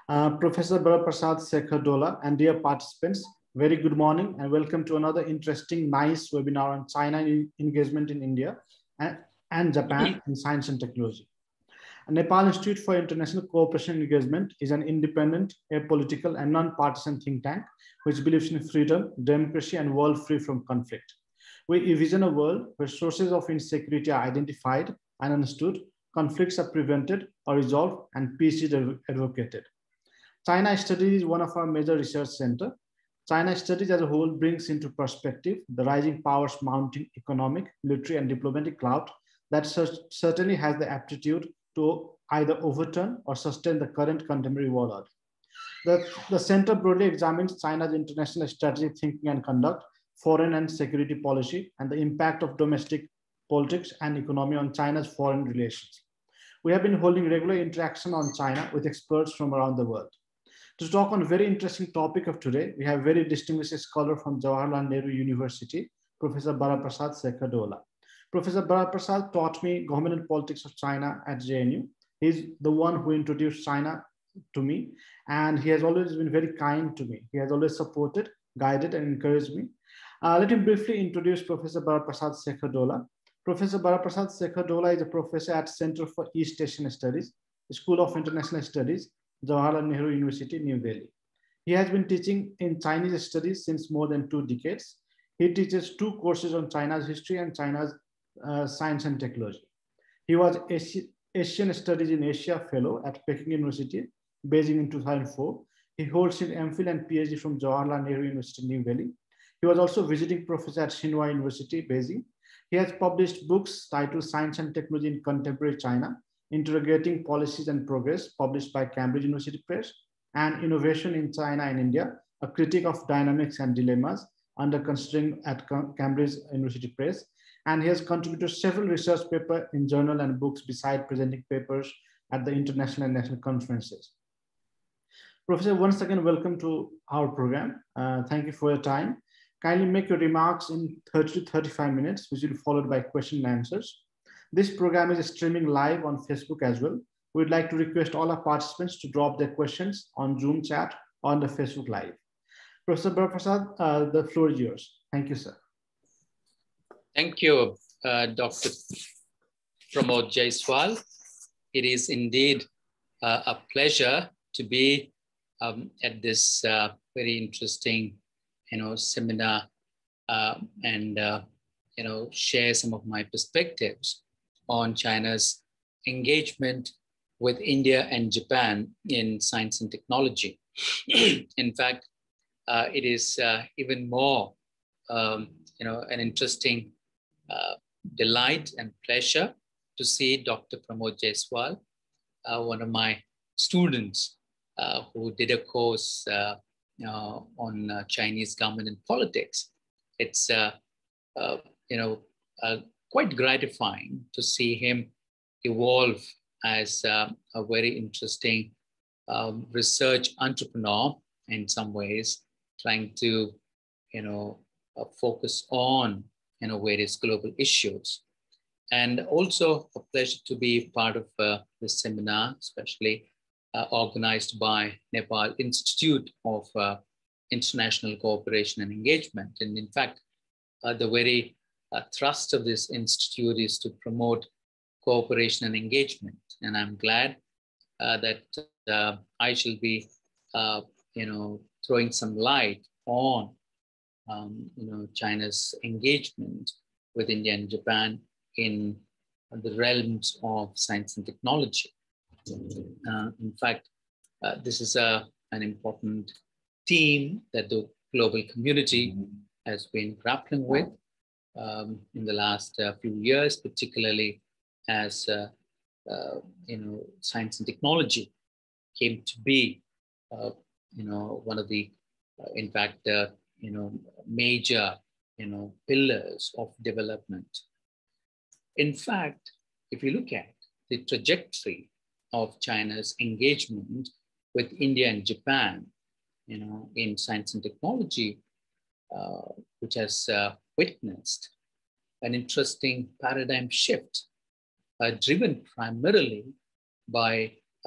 Professor Baraprasad Sekhardola and dear participants, very good morning and welcome to another interesting, nice webinar on China engagement in India and Japan in science and technology. Nepal Institute for International Cooperation and Engagement is an independent, apolitical and non-partisan think tank which believes in freedom, democracy and world free from conflict. We envision a world where sources of insecurity are identified and understood, conflicts are prevented or resolved, and peace is advocated. China Studies is one of our major research centers. China Studies as a whole brings into perspective the rising powers mounting economic, military, and diplomatic clout that certainly has the aptitude to either overturn or sustain the current contemporary world order. The center broadly examines China's international strategic thinking and conduct, foreign and security policy, and the impact of domestic politics and economy on China's foreign relations. We have been holding regular interaction on China with experts from around the world. To talk on a very interesting topic of today, we have a very distinguished scholar from Jawaharlal Nehru University, Professor Baraprasad Sekhardola. Professor Baraprasad taught me government and politics of China at JNU. He's the one who introduced China to me, and he has always been very kind to me. He has always supported, guided, and encouraged me. Let me briefly introduce Professor Baraprasad Sekhardola. Professor Baraprasad Sekhardola is a professor at Center for East Asian Studies, School of International Studies, Jawaharlal Nehru University, New Delhi. He has been teaching in Chinese studies since more than 2 decades. He teaches 2 courses on China's history and China's science and technology. He was Asian Studies in Asia Fellow at Peking University, Beijing in 2004. He holds his MPhil and PhD from Jawaharlal Nehru University, New Delhi. He was also visiting professor at Tsinghua University, Beijing. He has published books titled Science and Technology in Contemporary China, Interrogating Policies and Progress, published by Cambridge University Press, and Innovation in China and India, a critique of dynamics and dilemmas, under considering at Cambridge University Press. And he has contributed several research papers in journal and books besides presenting papers at the international and national conferences. Professor, once again, welcome to our program. Thank you for your time. Kindly make your remarks in 30 to 35 minutes, which will be followed by question and answers. This program is streaming live on Facebook as well. We'd like to request all our participants to drop their questions on Zoom chat or on the Facebook Live. Professor Baraprasad, the floor is yours. Thank you, sir. Thank you, Dr. Pramod Jaiswal. It is indeed a pleasure to be at this very interesting, seminar and share some of my perspectives on China's engagement with India and Japan in science and technology. In fact, it is even more, an interesting delight and pleasure to see Dr. Pramod Jaiswal, one of my students who did a course on Chinese government and politics. It's quite gratifying to see him evolve as a very interesting research entrepreneur in some ways, trying to focus on various global issues. And also a pleasure to be part of this seminar, especially organized by Nepal Institute of International Cooperation and Engagement. And in fact, the very thrust of this institute is to promote cooperation and engagement. And I'm glad that I shall be, throwing some light on, China's engagement with India and Japan in the realms of science and technology. In fact, this is an important theme that the global community has been grappling with in the last few years, particularly as science and technology came to be, one of the, in fact, major, pillars of development. In fact, if you look at the trajectory of China's engagement with India and Japan, in science and technology, which has witnessed an interesting paradigm shift driven primarily by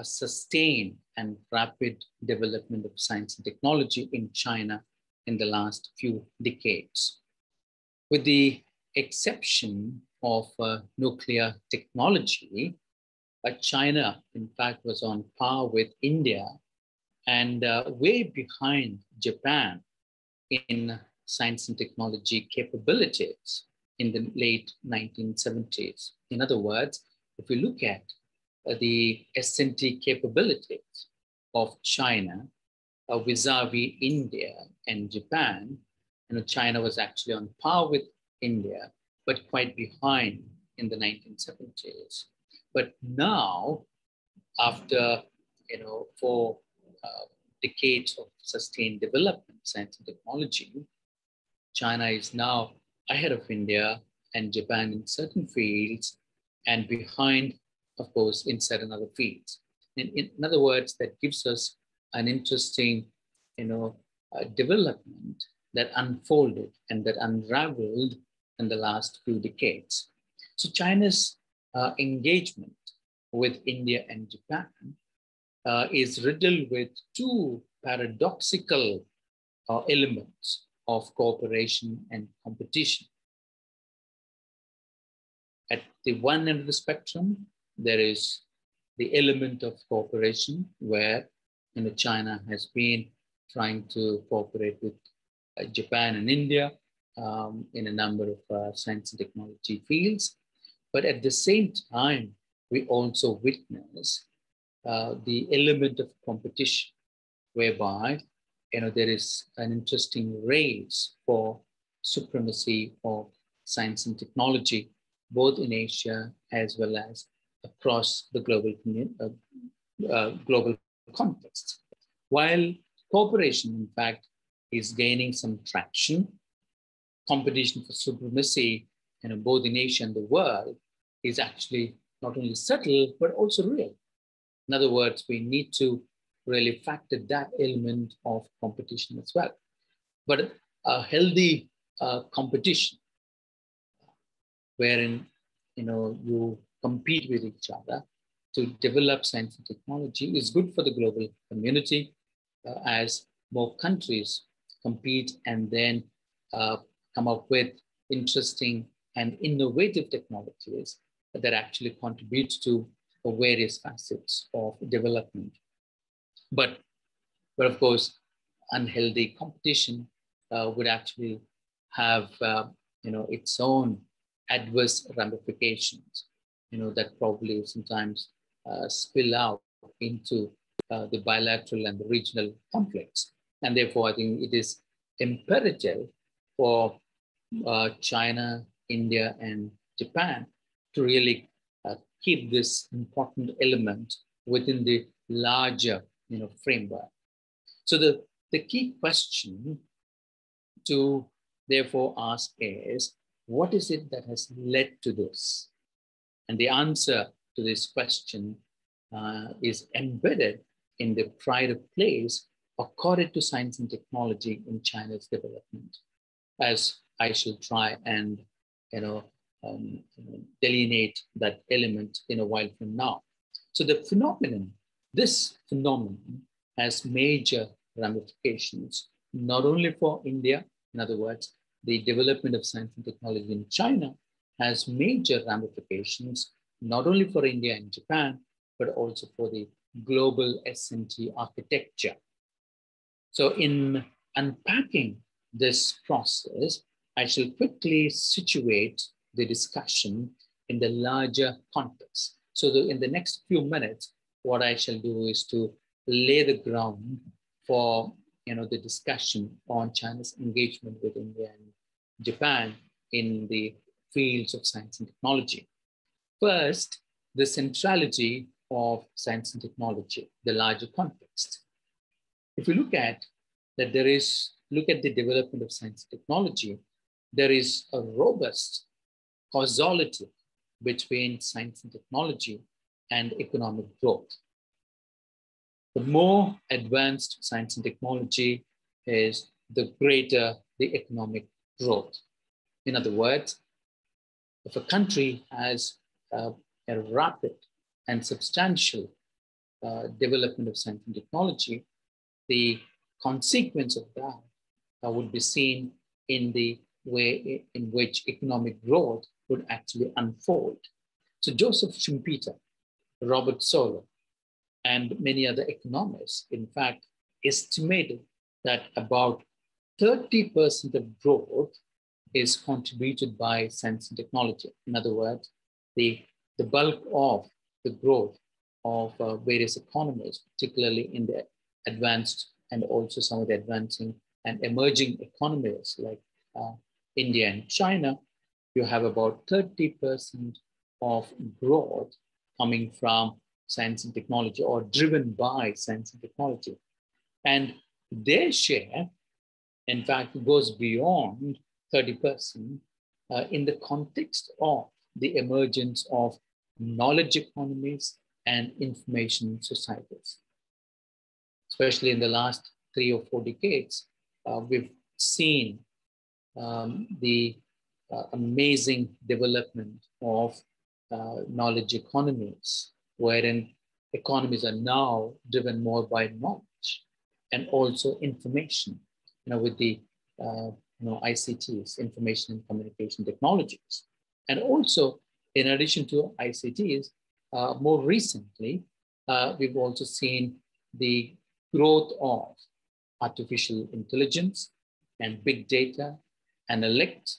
a sustained and rapid development of science and technology in China in the last few decades. With the exception of nuclear technology, China, in fact, was on par with India and way behind Japan in science and technology capabilities in the late 1970s. In other words, if we look at the S&T capabilities of China vis-a-vis India and Japan, China was actually on par with India, but quite behind in the 1970s. But now, after 4 decades of sustained development, science and technology, China is now ahead of India and Japan in certain fields and behind, of course, in certain other fields. In other words, that gives us an interesting, development that unfolded and that unraveled in the last few decades. So China's engagement with India and Japan is riddled with 2 paradoxical elements of cooperation and competition. At the one end of the spectrum, there is the element of cooperation where China has been trying to cooperate with Japan and India in a number of science and technology fields. But at the same time, we also witness the element of competition, whereby there is an interesting race for supremacy of science and technology, both in Asia as well as across the global context. While cooperation, in fact, is gaining some traction, competition for supremacy, both in Asia and the world, is actually not only subtle, but also real. In other words, we need to really factor that element of competition as well. But a healthy competition, wherein you compete with each other to develop science and technology, is good for the global community as more countries compete and then come up with interesting and innovative technologies that actually contribute to various facets of development. But of course, unhealthy competition would actually have its own adverse ramifications, that probably sometimes spill out into the bilateral and the regional conflicts. And therefore, I think it is imperative for China, India, and Japan to really keep this important element within the larger framework. So the key question to therefore ask is, what is it that has led to this? And the answer to this question is embedded in the pride of place accorded to science and technology in China's development, as I shall try and delineate that element in a while from now. So this phenomenon has major ramifications, not only for India. In other words, the development of science and technology in China has major ramifications, not only for India and Japan, but also for the global S&T architecture. So in unpacking this process, I shall quickly situate the discussion in the larger context. So in the next few minutes, what I shall do is to lay the ground for the discussion on China's engagement with India and Japan in the fields of science and technology. First, the centrality of science and technology, the larger context. If we look at that, look at the development of science and technology, there is a robust causality between science and technology and economic growth. The more advanced science and technology is, the greater the economic growth. In other words, if a country has a rapid and substantial development of science and technology, the consequence of that would be seen in the way in which economic growth would actually unfold. So Joseph Schumpeter, Robert Solow, and many other economists, in fact, estimated that about 30% of growth is contributed by science and technology. In other words, the bulk of the growth of various economies, particularly in the advanced and also some of the advancing and emerging economies like India and China, you have about 30% of growth coming from science and technology or driven by science and technology. And their share, in fact, goes beyond 30% in the context of the emergence of knowledge economies and information societies. Especially in the last 3 or 4 decades, we've seen the amazing development of knowledge economies, wherein economies are now driven more by knowledge and also information, with the ICTs, information and communication technologies. And also, in addition to ICTs, more recently, we've also seen the growth of artificial intelligence and big data, analytics,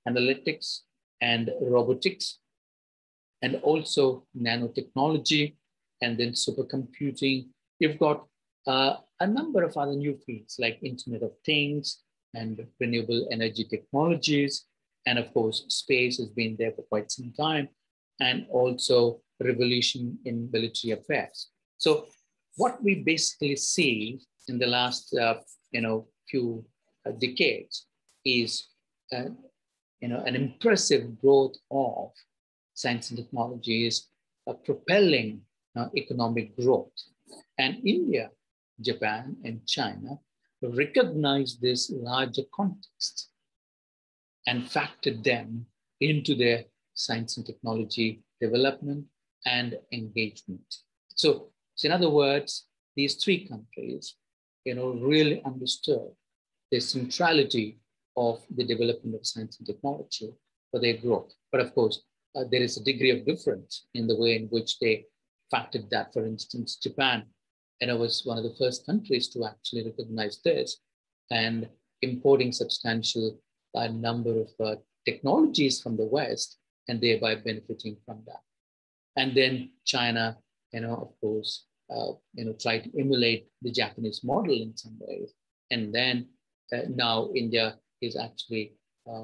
and robotics, and also nanotechnology, and then supercomputing. You've got a number of other new fields like Internet of Things and renewable energy technologies. And of course, space has been there for quite some time, and also revolution in military affairs. So what we basically see in the last few decades is an impressive growth of science and technologies propelling economic growth. And India, Japan, and China recognize this larger context and factored them into their science and technology development and engagement. So in other words, these 3 countries, really understood the centrality of the development of science and technology for their growth. But of course, there is a degree of difference in the way in which they factored that. For instance, Japan, was one of the first countries to actually recognize this and importing substantial number of technologies from the West and thereby benefiting from that. And then China, of course, tried to emulate the Japanese model in some ways. And then now India is actually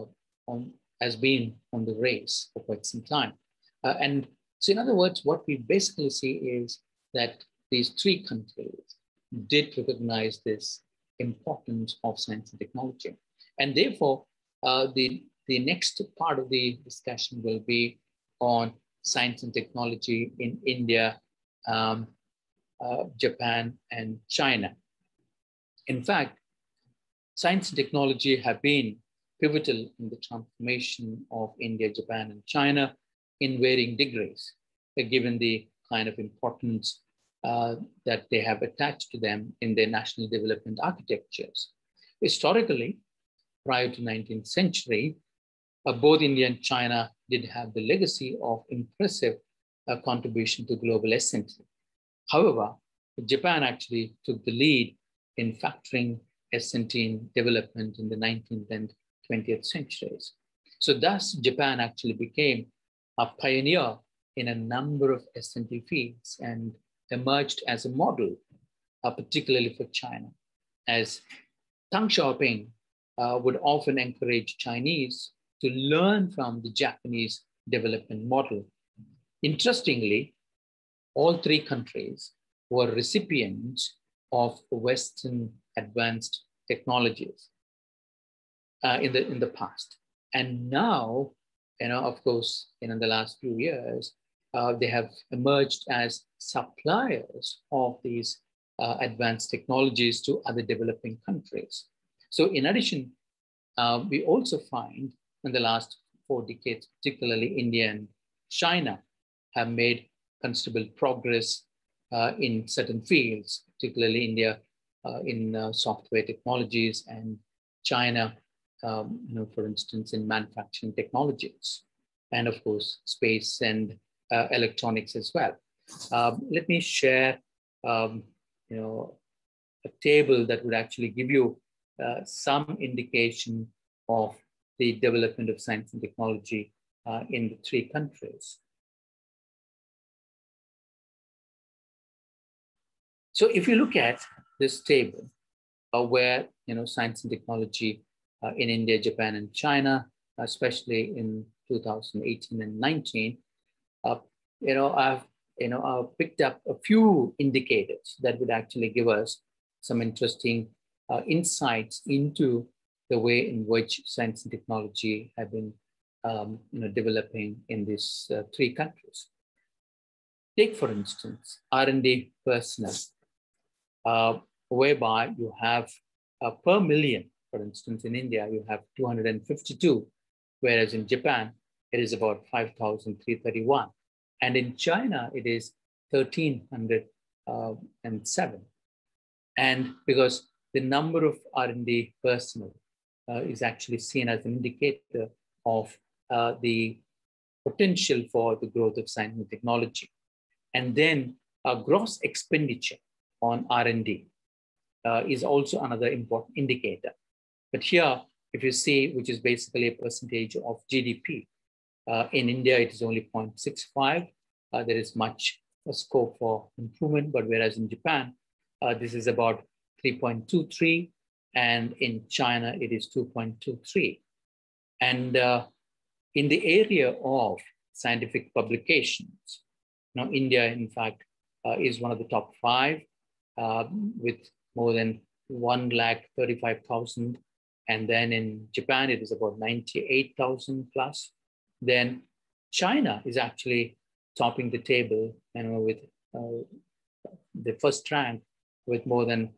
has been on the race for quite some time. And so in other words, what we basically see is that these 3 countries did recognize this importance of science and technology. And therefore, the next part of the discussion will be on science and technology in India, Japan, and China. In fact, science and technology have been pivotal in the transformation of India, Japan, and China in varying degrees, given the kind of importance that they have attached to them in their national development architectures. Historically, prior to 19th century, both India and China did have the legacy of impressive contribution to global S&T. However, Japan actually took the lead in factoring S&T in development in the 19th and 20th centuries. So thus, Japan actually became a pioneer in a number of S&T fields and emerged as a model, particularly for China, as Deng Xiaoping would often encourage Chinese to learn from the Japanese development model. Interestingly, all 3 countries were recipients of Western advanced technologies in the past. And now, of course, in the last few years, they have emerged as suppliers of these advanced technologies to other developing countries. So in addition, we also find in the last 4 decades, particularly India and China, have made considerable progress in certain fields, particularly India in software technologies, and China, for instance, in manufacturing technologies, and of course, space and electronics as well. Let me share, a table that would actually give you some indication of the development of science and technology in the three countries. So if you look at this table, where science and technology in India, Japan, and China, especially in 2018 and 19, I've picked up a few indicators that would actually give us some interesting insights into the way in which science and technology have been developing in these three countries. Take, for instance, R&D personnel, whereby you have per million, for instance, in India, you have 252, whereas in Japan, it is about 5,331. And in China, it is 1,307. And because the number of R&D personnel is actually seen as an indicator of the potential for the growth of science and technology. And then gross expenditure on R&D is also another important indicator. But here, if you see, which is basically a percentage of GDP, in India, it is only 0.65. There is much scope for improvement, but whereas in Japan, this is about 3.23, and in China, it is 2.23. And in the area of scientific publications, India, in fact, is one of the top 5 with more than 135,000. And then in Japan, it is about 98,000 plus. Then China is actually topping the table, with the first rank with more than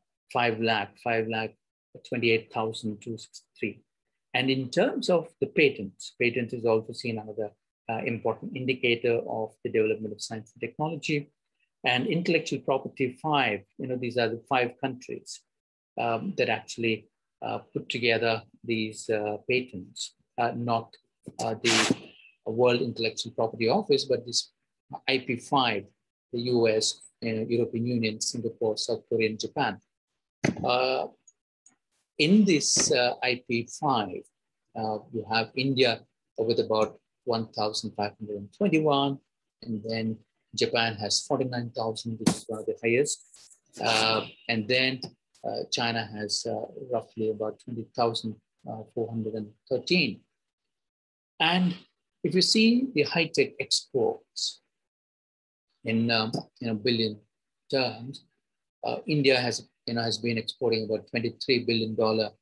528,263. And in terms of the patents is also seen another important indicator of the development of science and technology. And intellectual property 5, these are the 5 countries that actually put together these patents, not the World Intellectual Property Office, but this IP5, the US, European Union, Singapore, South Korea, and Japan. In this IP5, you have India with about 1,521, and then Japan has 49,000, which is one of the highest. And then China has roughly about 20,413. And if you see the high-tech exports in billion terms, India has been exporting about $23 billion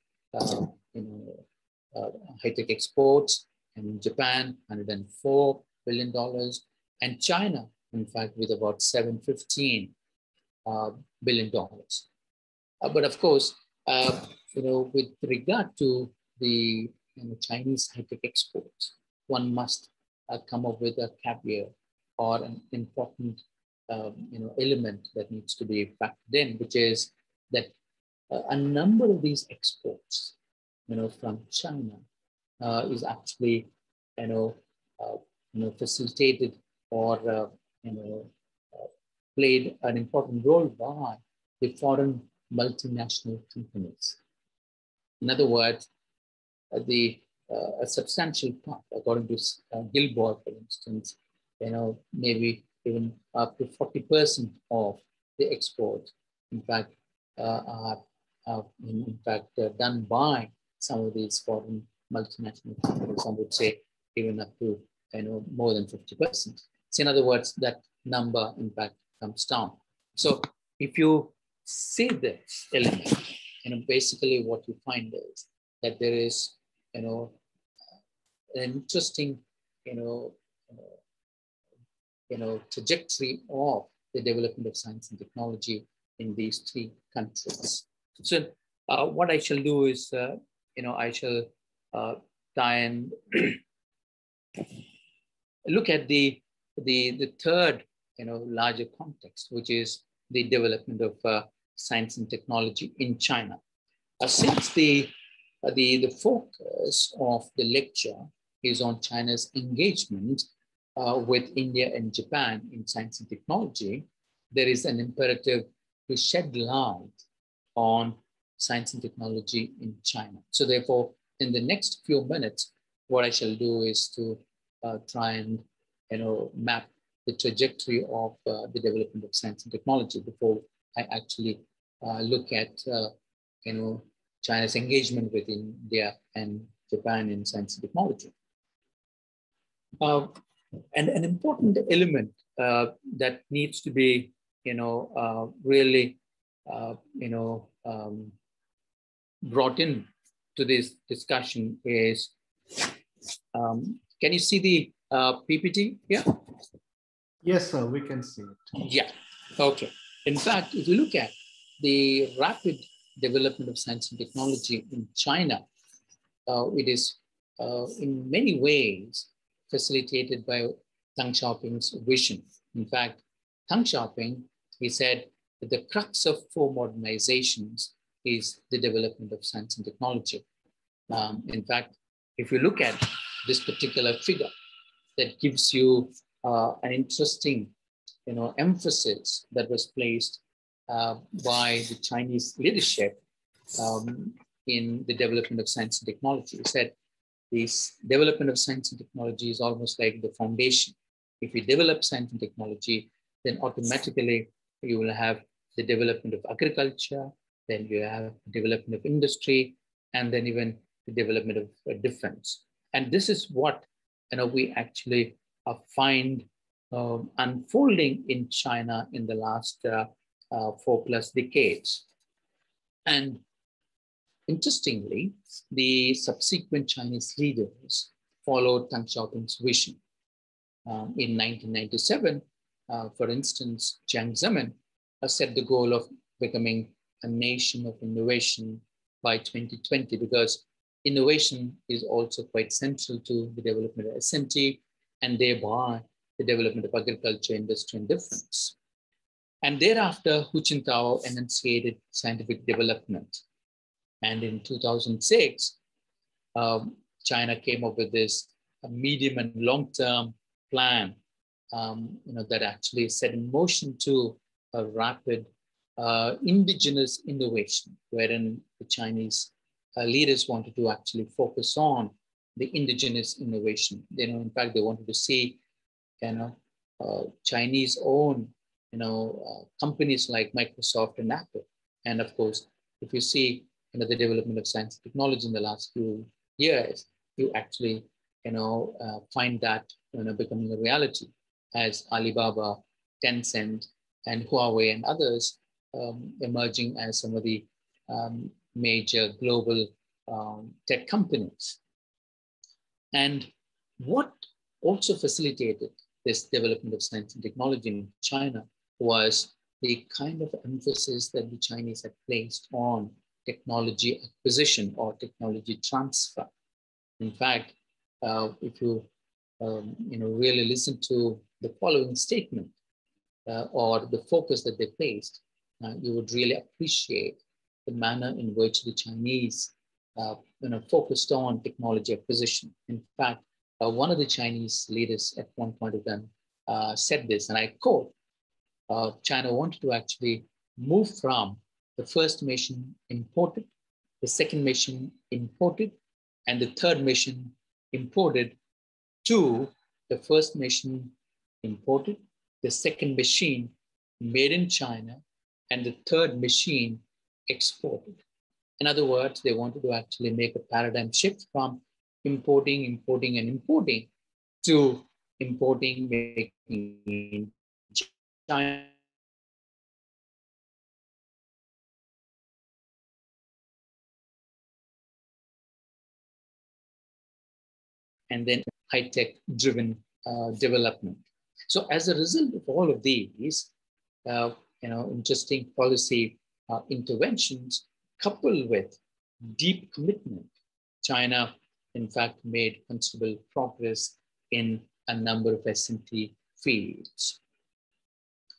high-tech exports, and Japan $104 billion, and China, in fact, with about $715 billion. But of course, with regard to the Chinese high-tech exports, one must come up with a caveat or an important element that needs to be factored in, which is that a number of these exports, from China, is actually, facilitated or played an important role by the foreign multinational companies. In other words, a substantial part, according to Gilmore, for instance, maybe even up to 40% of the exports, in fact, are done by some of these foreign multinational companies. Some would say even up to more than 50%. So in other words, that number, in fact, comes down. So if you see this element, basically what you find is that there is, an interesting, trajectory of the development of science and technology in these 3 countries. So what I shall do is, I shall try and look at the third larger context, which is the development of science and technology in China. Since the focus of the lecture is on China's engagement with India and Japan in science and technology, there is an imperative to shed light on science and technology in China. So therefore, in the next few minutes, what I shall do is to try and map the trajectory of the development of science and technology before I actually look at China's engagement with India and Japan in science and technology. And an important element that needs to be really brought in to this discussion is, can you see the PPT? Yeah. Yes, sir, we can see it. Yeah, okay. In fact, if you look at the rapid development of science and technology in China, it is in many ways facilitated by Deng Xiaoping's vision. In fact, Deng Xiaoping, he said that the crux of four modernizations is the development of science and technology. In fact, if you look at this particular figure, that gives you an interesting emphasis that was placed by the Chinese leadership in the development of science and technology. It said this development of science and technology is almost like the foundation. If you develop science and technology, then automatically you will have the development of agriculture, then you have the development of industry, and then even the development of defense. And this is what we actually find unfolding in China in the last 4+ decades. And interestingly, the subsequent Chinese leaders followed Deng Xiaoping's vision. In 1997, for instance, Jiang Zemin set the goal of becoming a nation of innovation by 2020, because innovation is also quite central to the development of SMT and thereby the development of agriculture, industry, and defense. And thereafter, Hu Jintao enunciated scientific development. And in 2006, China came up with this medium and long-term plan that actually set in motion to a rapid indigenous innovation, wherein the Chinese leaders wanted to actually focus on the indigenous innovation. In fact, they wanted to see, Chinese owned, companies like Microsoft and Apple. And of course, if you see, the development of science and technology in the last few years, you actually, find that, becoming a reality as Alibaba, Tencent, and Huawei and others emerging as some of the major global tech companies. And what also facilitated this development of science and technology in China was the kind of emphasis that the Chinese had placed on technology acquisition or technology transfer. In fact, if you really listen to the following statement or the focus that they placed, you would really appreciate the manner in which the Chinese focused on technology acquisition. In fact, one of the Chinese leaders at one point of time said this, and I quote, China wanted to actually move from the first mission imported, the second mission imported, and the third mission imported to the first mission imported, the second machine made in China, and the third machine exported. In other words, they wanted to actually make a paradigm shift from importing to importing, making in China, and then high-tech driven development. So as a result of all of these, interesting policy interventions coupled with deep commitment, China, in fact, made considerable progress in a number of SMT fields.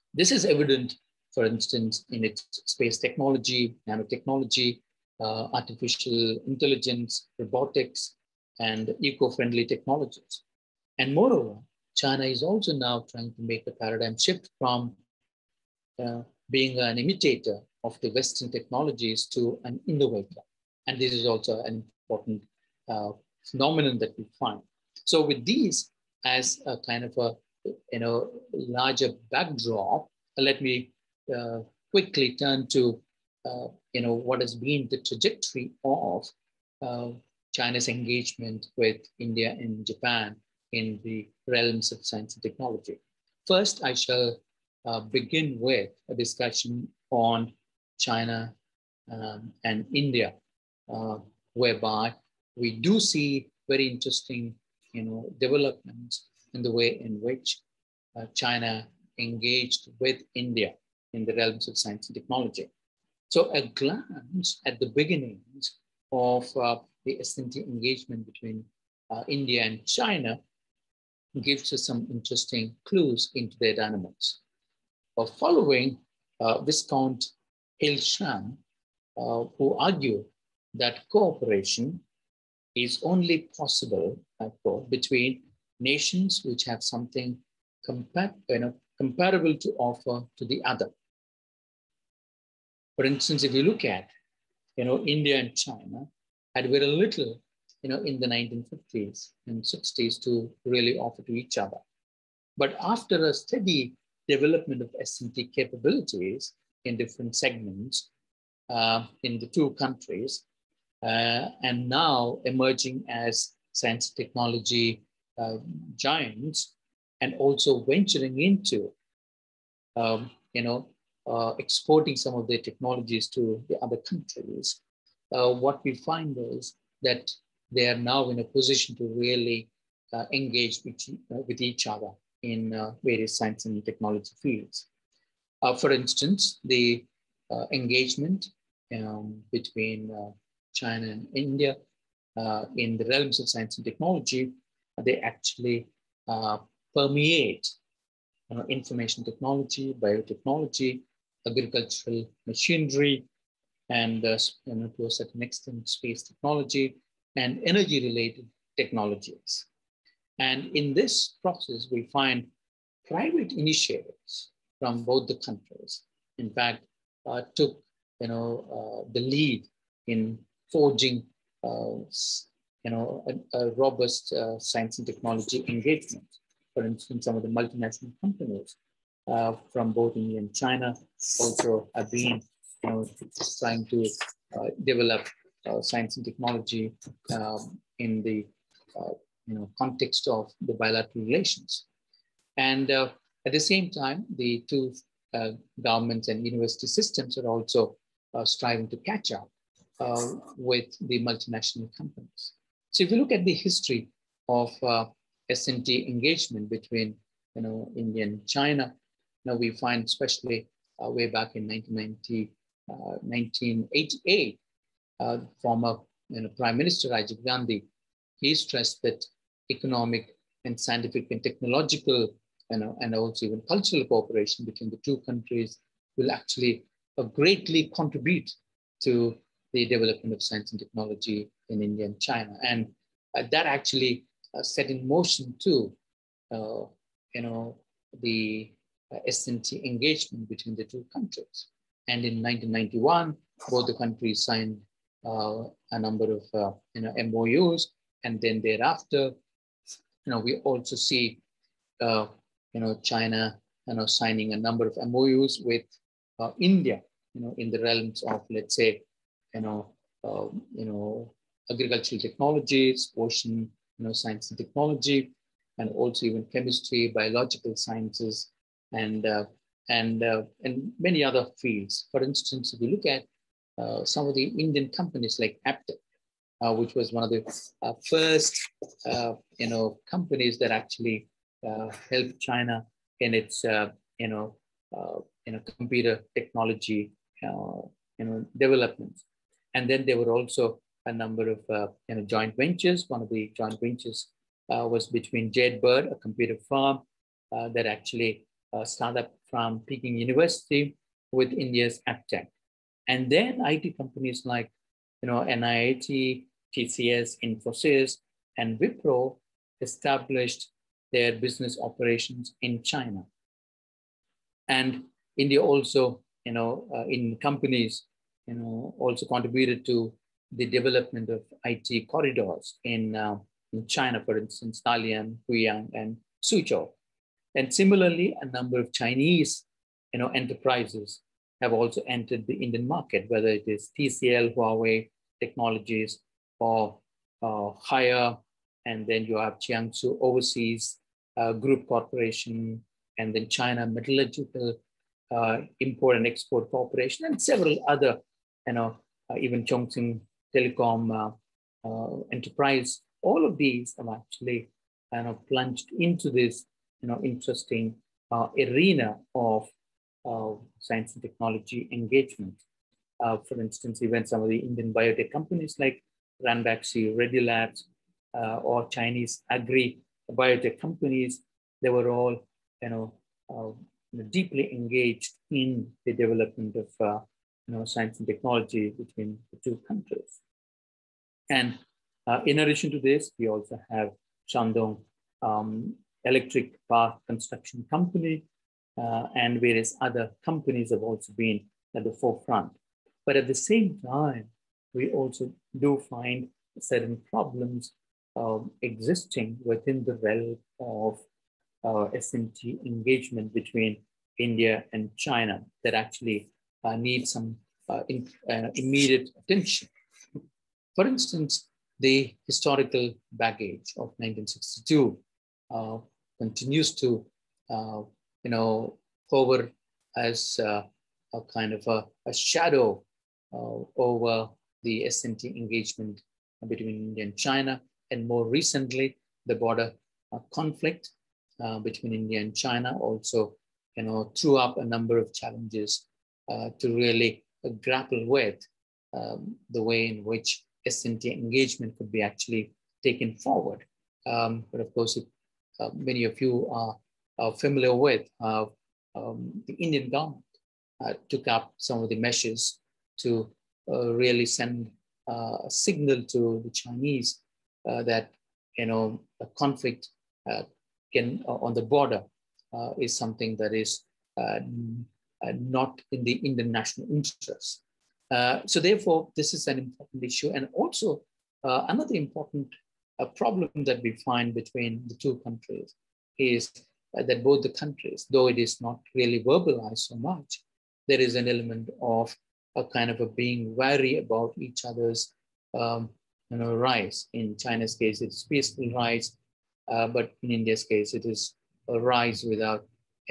This is evident, for instance, in its space technology, nanotechnology, artificial intelligence, robotics, and eco-friendly technologies. And moreover, China is also now trying to make a paradigm shift from being an imitator of the Western technologies to an innovator. And this is also an important phenomenon that we find. So with these as a kind of a larger backdrop, let me quickly turn to what has been the trajectory of China's engagement with India and Japan in the realms of science and technology. First, I shall begin with a discussion on China and India, whereby we do see very interesting developments in the way in which China engaged with India in the realms of science and technology. So a glance at the beginnings of the S&T engagement between India and China gives us some interesting clues into their dynamics. Following Viscount Hailsham, who argued that cooperation is only possible between nations which have something comparable to offer to the other. For instance, if you look at, India and China had very little, in the 1950s and 60s to really offer to each other. But after a steady development of S&T capabilities in different segments in the two countries, and now emerging as science technology giants, and also venturing into, exporting some of their technologies to the other countries, what we find is that they are now in a position to really engage with each other in various science and technology fields. For instance, the engagement between China and India in the realms of science and technology, they actually permeate information technology, biotechnology, agricultural machinery, and to a certain extent, space technology and energy-related technologies. And in this process, we find private initiatives from both the countries, in fact, took the lead in forging a robust science and technology engagement. For instance, some of the multinational companies from both India and China also have been trying to develop science and technology in the context of the bilateral relations. And at the same time, the two governments and university systems are also striving to catch up with the multinational companies. So if you look at the history of S&T engagement between India and China, we find especially way back in 1988, former Prime Minister Rajiv Gandhi, he stressed that economic and scientific and technological and also even cultural cooperation between the two countries will actually greatly contribute to the development of science and technology in India and China. And that actually set in motion too, the S&T engagement between the two countries. And in 1991, both the countries signed a number of MOUs, and then thereafter, we also see China signing a number of MOUs with India, in the realms of, let's say, agricultural technologies, ocean, science and technology, and also even chemistry, biological sciences, and many other fields. For instance, if you look at some of the Indian companies like Aptec, which was one of the first, companies that actually helped China in its, computer technology, development. And then there were also a number of, joint ventures. One of the joint ventures was between Jade Bird, a computer firm that actually startup from Peking University with India's AppTech. And then IT companies like, NIIT, TCS, Infosys, and Wipro established their business operations in China. And India also, in companies, also contributed to the development of IT corridors in China, for instance, Dalian, Guiyang, and Suzhou. And similarly, a number of Chinese, enterprises have also entered the Indian market, whether it is TCL, Huawei Technologies, or Haier, and then you have Jiangsu Overseas Group Corporation, and then China Metallurgical Import and Export Corporation, and several other, even Chongqing Telecom Enterprise. All of these have actually plunged into this, interesting arena of science and technology engagement. For instance, even some of the Indian biotech companies like Ranbaxy, Reddy Labs, or Chinese agri biotech companies, they were all, deeply engaged in the development of, science and technology between the two countries. And in addition to this, we also have Shandong Electric Power Construction Company, and various other companies have also been at the forefront. But at the same time, we also do find certain problems existing within the realm of SMT engagement between India and China that actually need some immediate attention. For instance, the historical baggage of 1962 continues to, hover as a kind of a shadow over the SMT engagement between India and China, and more recently, the border conflict between India and China also, threw up a number of challenges to really grapple with the way in which SMT engagement could be actually taken forward. But of course, many of you are familiar with how the Indian government took up some of the measures to really send a signal to the Chinese that, a conflict on the border is something that is not in the Indian national interest. So therefore, this is an important issue. And also another important problem that we find between the two countries is that both the countries, though it is not really verbalized so much, there is an element of a kind of a being wary about each other's rise. In China's case, it's peaceful rise, but in India's case, it is a rise without,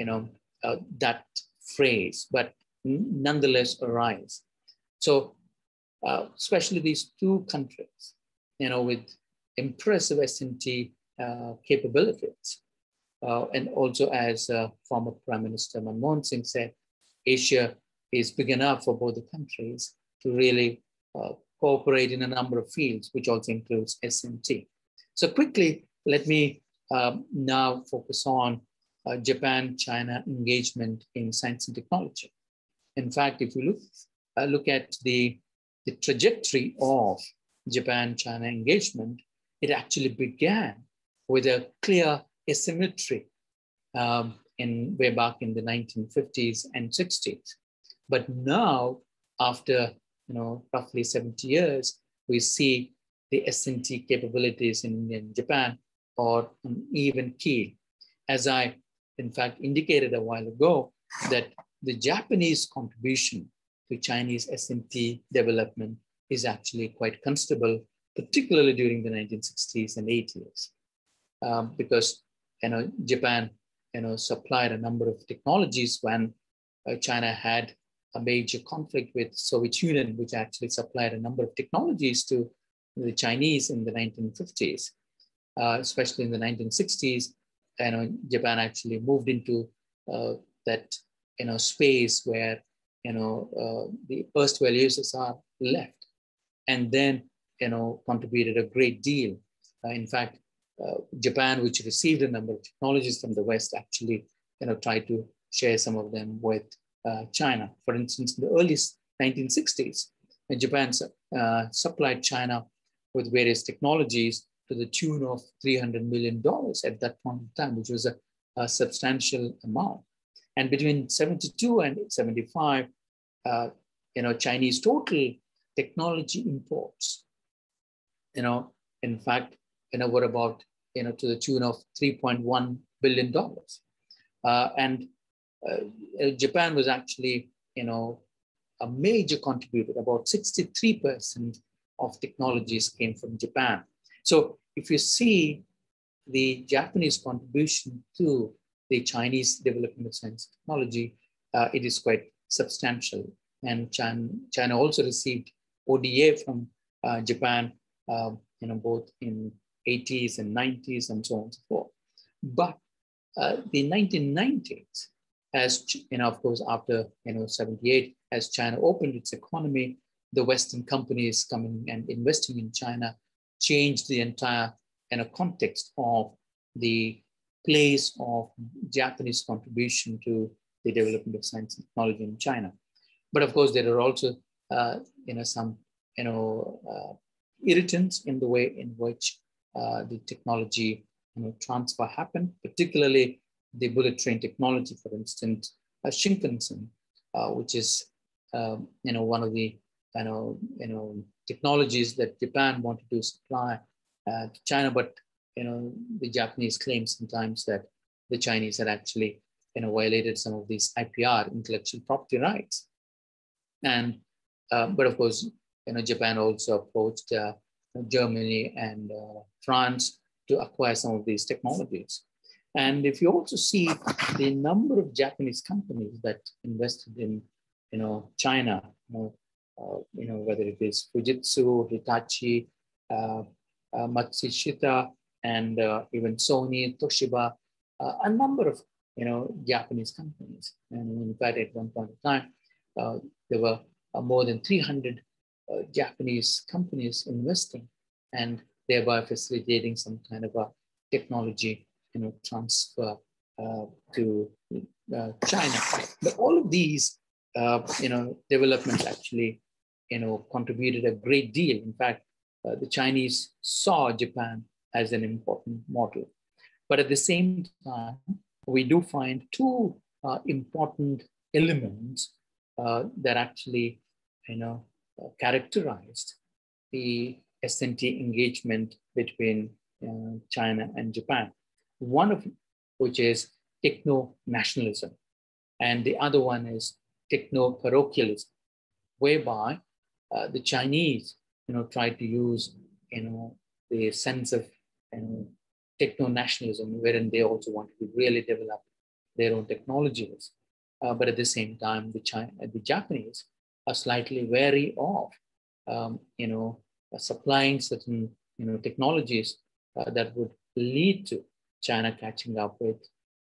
that phrase, but nonetheless a rise. So, especially these two countries, with impressive SMT capabilities, and also as former Prime Minister Manmohan Singh said, Asia is big enough for both the countries to really cooperate in a number of fields, which also includes SMT. So quickly, let me now focus on Japan-China engagement in science and technology. In fact, if you look at the trajectory of Japan-China engagement, it actually began with a clear asymmetry way back in the 1950s and 60s. But now, after roughly 70 years, we see the SMT capabilities in Japan are an even key. As I, in fact, indicated a while ago, that the Japanese contribution to Chinese SMT development is actually quite considerable, particularly during the 1960s and 80s, because Japan supplied a number of technologies when China had a major conflict with Soviet Union, which actually supplied a number of technologies to the Chinese in the 1950s, especially in the 1960s. Japan actually moved into that space where the erstwhile USSR left, and then contributed a great deal. In fact, Japan, which received a number of technologies from the West, actually try to share some of them with China. For instance, in the early 1960s, Japan supplied China with various technologies to the tune of $300 million at that point in time, which was a substantial amount. And between 72 and 75, Chinese total technology imports, in fact, were about, to the tune of $3.1 billion. And Japan was actually, a major contributor. About 63% of technologies came from Japan. So if you see the Japanese contribution to the Chinese development of science and technology, it is quite substantial. And China also received ODA from Japan, both in 80s and 90s and so on and so forth. But the 1990s, as of course, after 78, as China opened its economy, the Western companies coming and investing in China changed the entire context of the place of Japanese contribution to the development of science and technology in China. But of course, there are also some irritants in the way in which the technology transfer happened, particularly the bullet train technology. For instance, Shinkansen, which is one of the technologies that Japan wanted to supply to China, but the Japanese claim sometimes that the Chinese had actually violated some of these IPR, intellectual property rights. And but of course, Japan also approached Germany and France to acquire some of these technologies. And if you also see the number of Japanese companies that invested in China, whether it is Fujitsu, Hitachi, Matsushita, and even Sony, Toshiba, a number of Japanese companies. And in fact, at one point in time, there were more than 300 Japanese companies investing and thereby facilitating some kind of a technology transfer to China. But all of these developments actually contributed a great deal. In fact, the Chinese saw Japan as an important model. But at the same time, we do find two important elements that actually characterized the S&T engagement between China and Japan. One of which is techno-nationalism, and the other one is techno-parochialism, whereby the Chinese tried to use the sense of techno-nationalism, wherein they also wanted to really develop their own technologies. But at the same time, the Japanese are slightly wary of supplying certain technologies that would lead to China catching up with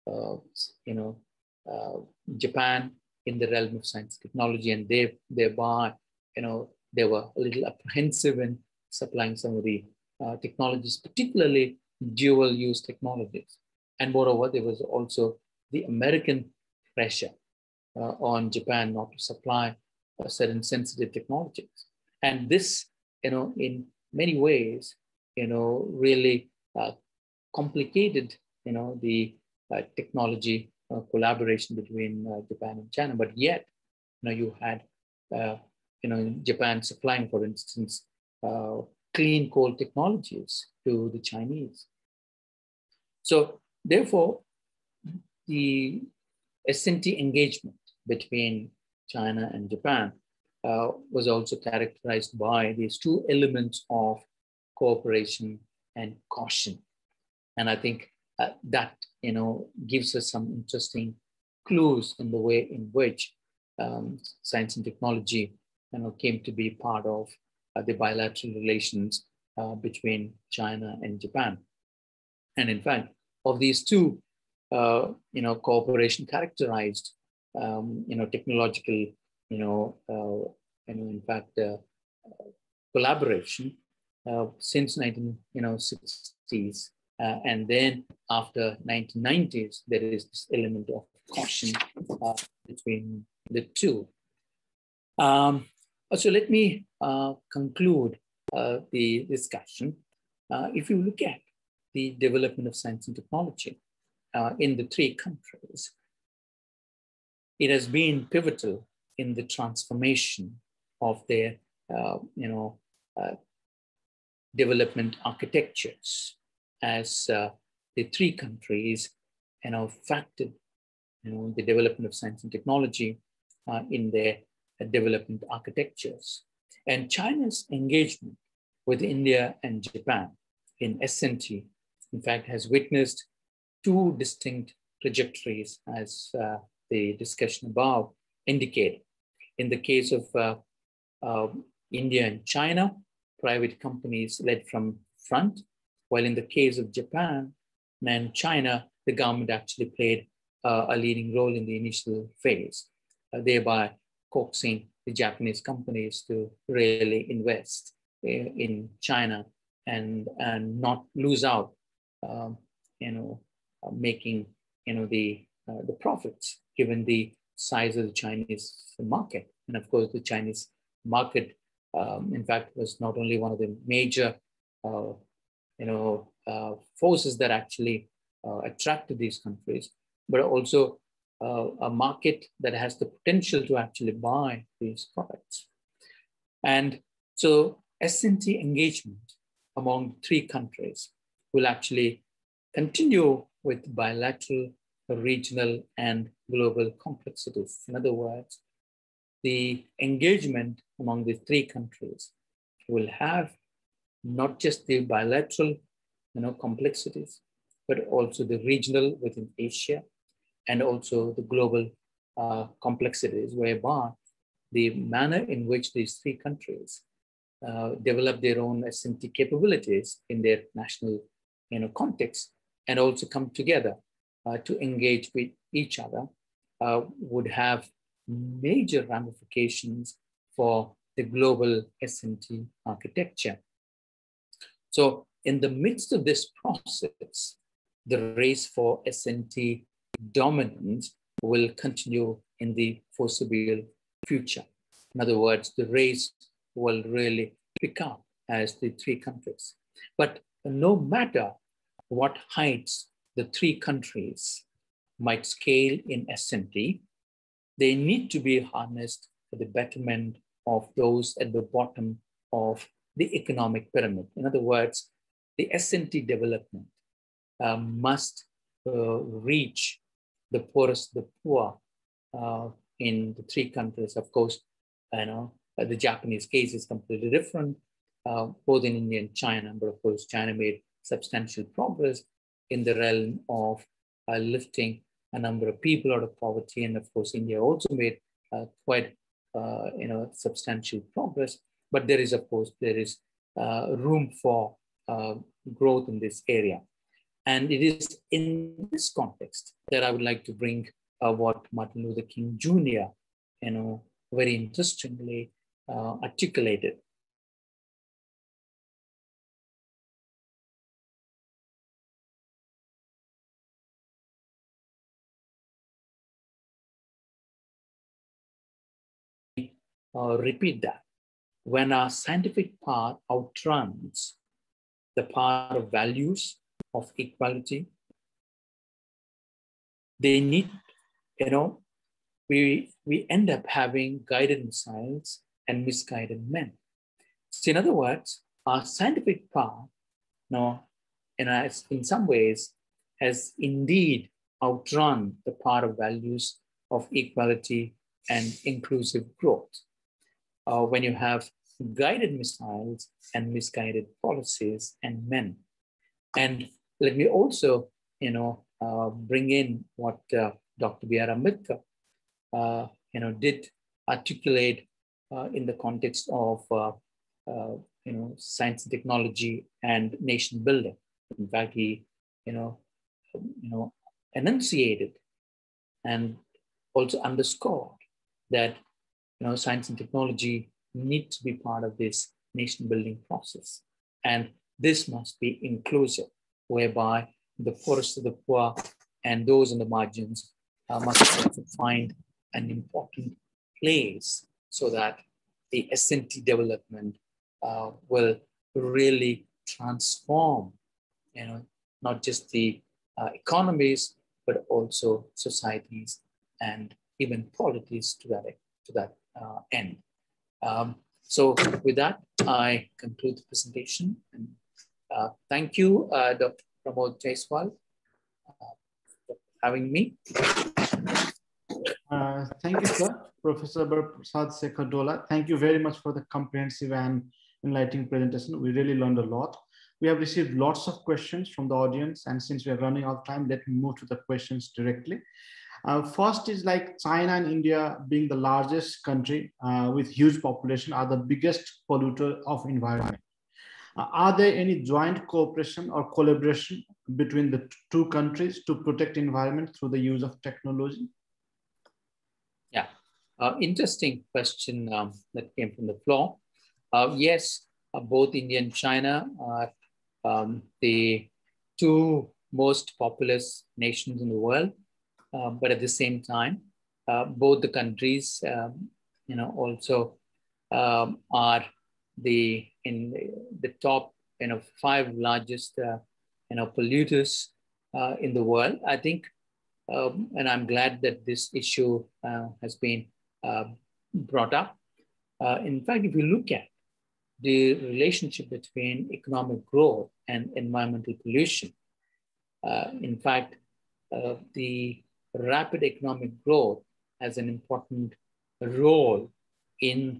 Japan in the realm of science and technology, and thereby they were a little apprehensive in supplying some of the technologies, particularly dual-use technologies. And moreover, there was also the American pressure on Japan not to supply certain sensitive technologies. And this, in many ways, really complicated, the technology collaboration between Japan and China. But yet, you had, Japan supplying, for instance, clean coal technologies to the Chinese. So therefore, the S&T engagement between China and Japan was also characterized by these two elements of cooperation and caution. And I think that, gives us some interesting clues in the way in which science and technology, came to be part of the bilateral relations between China and Japan. And in fact, of these two, cooperation characterized, technological, in fact, collaboration since 1960s And then after 1990s, there is this element of caution between the two. So let me conclude the discussion. If you look at the development of science and technology in the three countries, it has been pivotal in the transformation of their, development architectures, as the three countries, factored, the development of science and technology in their development architectures. And China's engagement with India and Japan in S&T, in fact, has witnessed two distinct trajectories, as the discussion above indicated. In the case of India and China, private companies led from front, while in the case of Japan and China, the government actually played a leading role in the initial phase, thereby coaxing the Japanese companies to really invest in China and not lose out, making the profits, given the size of the Chinese market. And of course, the Chinese market, in fact, was not only one of the major, forces that actually attracted these countries, but also a market that has the potential to actually buy these products. And so S&T engagement among three countries will actually continue with bilateral, regional, and global complexities. In other words, the engagement among the three countries will have not just the bilateral complexities, but also the regional within Asia, and also the global complexities, whereby the manner in which these three countries develop their own S&T capabilities in their national context, and also come together to engage with each other, would have major ramifications for the global S&T architecture. So in the midst of this process, the race for S&T dominance will continue in the foreseeable future. In other words, the race will really pick up as the three countries. But no matter what heights the three countries might scale in S&T, they need to be harnessed for the betterment of those at the bottom of the economic pyramid. In other words, the S&T development must reach the poorest, the poor in the three countries. Of course, the Japanese case is completely different, both in India and China, but of course, China made substantial progress in the realm of lifting a number of people out of poverty. And of course, India also made quite substantial progress. But there is, of course, room for growth in this area. And it is in this context that I would like to bring what Martin Luther King Jr., very interestingly articulated. Repeat that. When our scientific path outruns the path of values of equality, they need, we end up having guided missiles and misguided men. So in other words, our scientific path, in some ways, has indeed outrun the path of values of equality and inclusive growth. When you have guided missiles and misguided policies and men. And let me also, bring in what Dr. B.R. Ambedkar, did articulate in the context of, science and technology and nation building. In fact, he, enunciated and also underscored that, science and technology need to be part of this nation building process. And this must be inclusive, whereby the poorest of the poor and those in the margins must also find an important place so that the S&T development will really transform, not just the economies, but also societies and even polities to that end. So with that, I conclude the presentation. And thank you, Dr. Pramod Jaiswal, for having me. Thank you, sir. Professor Prasad Sekhardola. Thank you very much for the comprehensive and enlightening presentation. We really learned a lot. We have received lots of questions from the audience, and since we are running out of time, let me move to the questions directly. First is like China and India being the largest country with huge population are the biggest polluter of environment. Are there any joint cooperation or collaboration between the two countries to protect environment through the use of technology? Yeah, interesting question that came from the floor. Yes, both India and China are the two most populous nations in the world. But at the same time, both the countries, also are in the top, 5 largest, polluters in the world. I think, and I'm glad that this issue has been brought up. In fact, if you look at the relationship between economic growth and environmental pollution, in fact, the rapid economic growth has an important role in,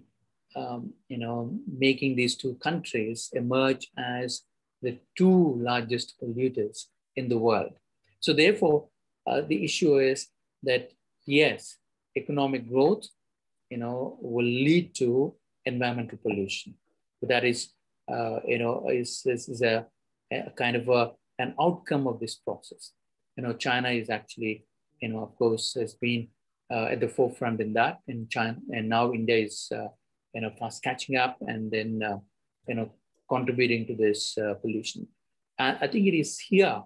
making these two countries emerge as the 2 largest polluters in the world. So therefore, the issue is that, yes, economic growth, will lead to environmental pollution. But that is, is a kind of an outcome of this process. China is actually, of course, has been at the forefront in that in China, and now India is, fast catching up and then, contributing to this pollution. And I think it is here,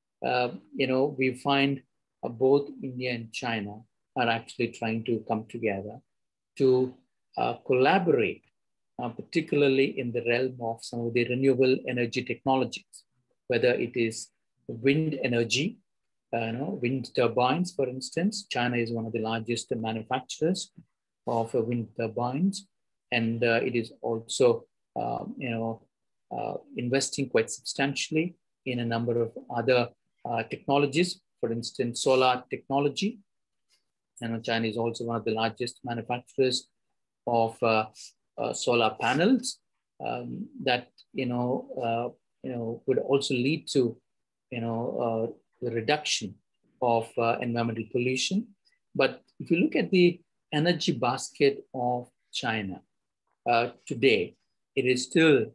we find both India and China are actually trying to come together to collaborate, particularly in the realm of some of the renewable energy technologies, whether it is wind energy, wind turbines, for instance. China is one of the largest manufacturers of wind turbines, and it is also, investing quite substantially in a number of other technologies, for instance, solar technology. China is also one of the largest manufacturers of solar panels that would also lead to the reduction of environmental pollution. But if you look at the energy basket of China today, it is still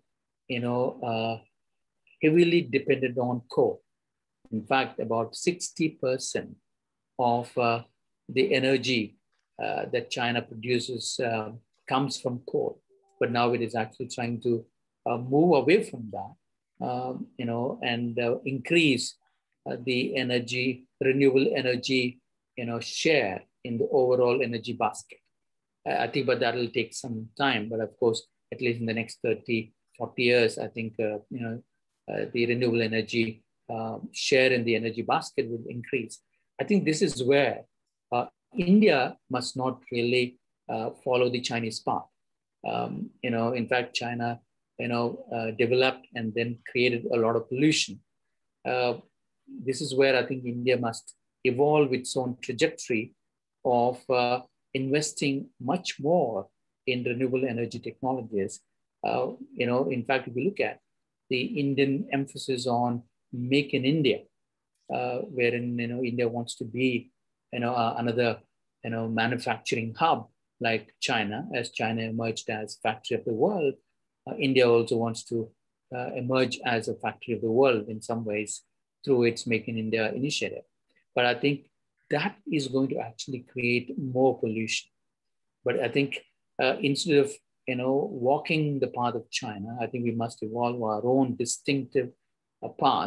heavily dependent on coal. In fact, about 60% of the energy that China produces comes from coal. But now it is actually trying to move away from that, and increase the renewable energy, share in the overall energy basket. I think, but that will take some time. But of course, at least in the next 30, 40 years, I think, the renewable energy share in the energy basket will increase. I think this is where India must not really follow the Chinese path. In fact, China, developed and then created a lot of pollution. This is where I think India must evolve its own trajectory of investing much more in renewable energy technologies. In fact, if you look at the Indian emphasis on Make in India, wherein India wants to be another manufacturing hub like China. As China emerged as factory of the world, India also wants to emerge as a factory of the world in some ways through its Make in India initiative. But I think that is going to actually create more pollution. But I think instead of walking the path of China, I think we must evolve our own distinctive path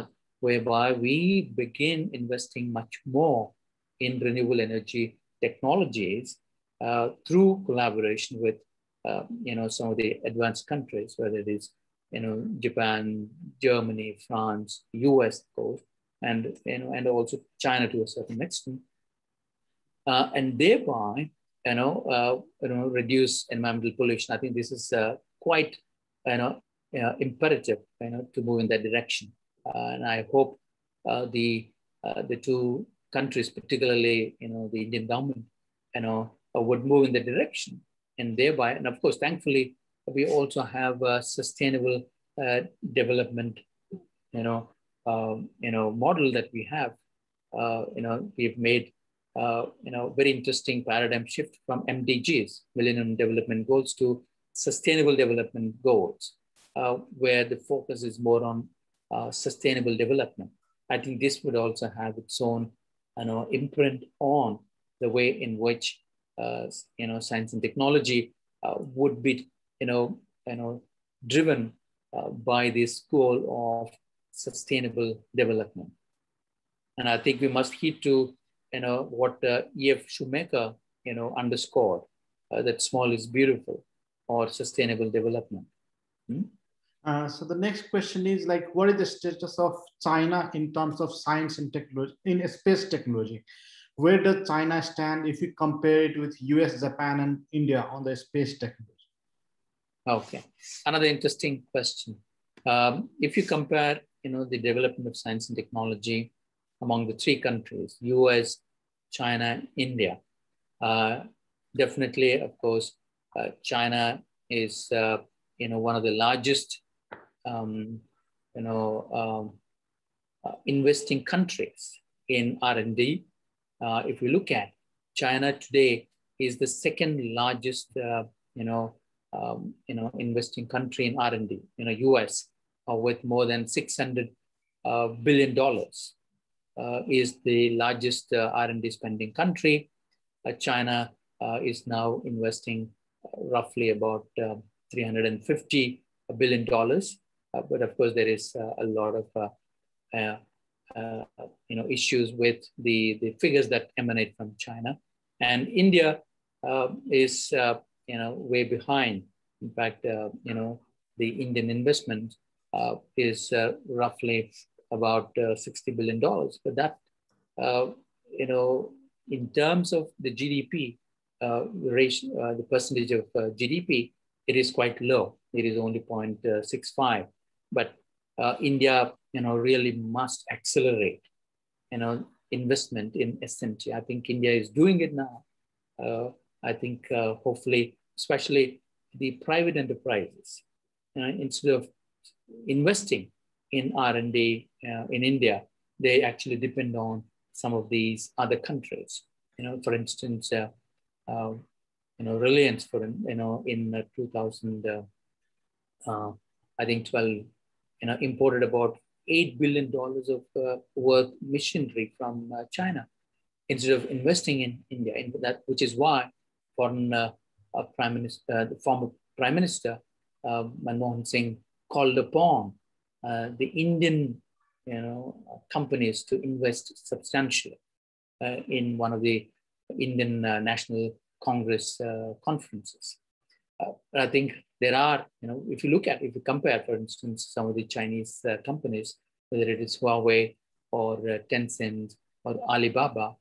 whereby we begin investing much more in renewable energy technologies through collaboration with some of the advanced countries, whether it is Japan, Germany, France, US, of course, and also China to a certain extent, and thereby reduce environmental pollution. I think this is quite imperative to move in that direction, and I hope the two countries, particularly the Indian government, would move in that direction, and thereby, and of course, thankfully, we also have a sustainable development model that we have. We've made very interesting paradigm shift from MDGs, Millennium Development Goals, to Sustainable Development Goals, where the focus is more on sustainable development. I think this would also have its own imprint on the way in which science and technology would be driven by this goal of sustainable development. And I think we must heed to what E.F. Shoemaker underscored, that small is beautiful, or sustainable development. So the next question is what is the status of China in terms of science and technology, in space technology? Where does China stand if you compare it with US, Japan, and India on the space technology? Okay, another interesting question. If you compare, the development of science and technology among the three countries, US, China, India, definitely, of course, China is, one of the largest, investing countries in R&D. If we look at China today, is the second largest, investing country in R&D. US with more than $600 billion is the largest R&D spending country. China is now investing roughly about $350 billion. But of course, there is a lot of issues with the figures that emanate from China. And India is way behind. In fact, the Indian investment is roughly about $60 billion. But that, in terms of the GDP ratio, the percentage of GDP, it is quite low. It is only 0.65. But India, really must accelerate, investment in SMT. I think India is doing it now. I think hopefully, especially the private enterprises, instead of investing in R&D in India, they actually depend on some of these other countries. For instance, Reliance, in 2012, imported about $8 billion of worth machinery from China instead of investing in India. In that, which is why the former Prime Minister Manmohan Singh called upon the Indian companies to invest substantially in one of the Indian National Congress conferences. But I think there are, if you compare, for instance, some of the Chinese companies, whether it is Huawei or Tencent or Alibaba,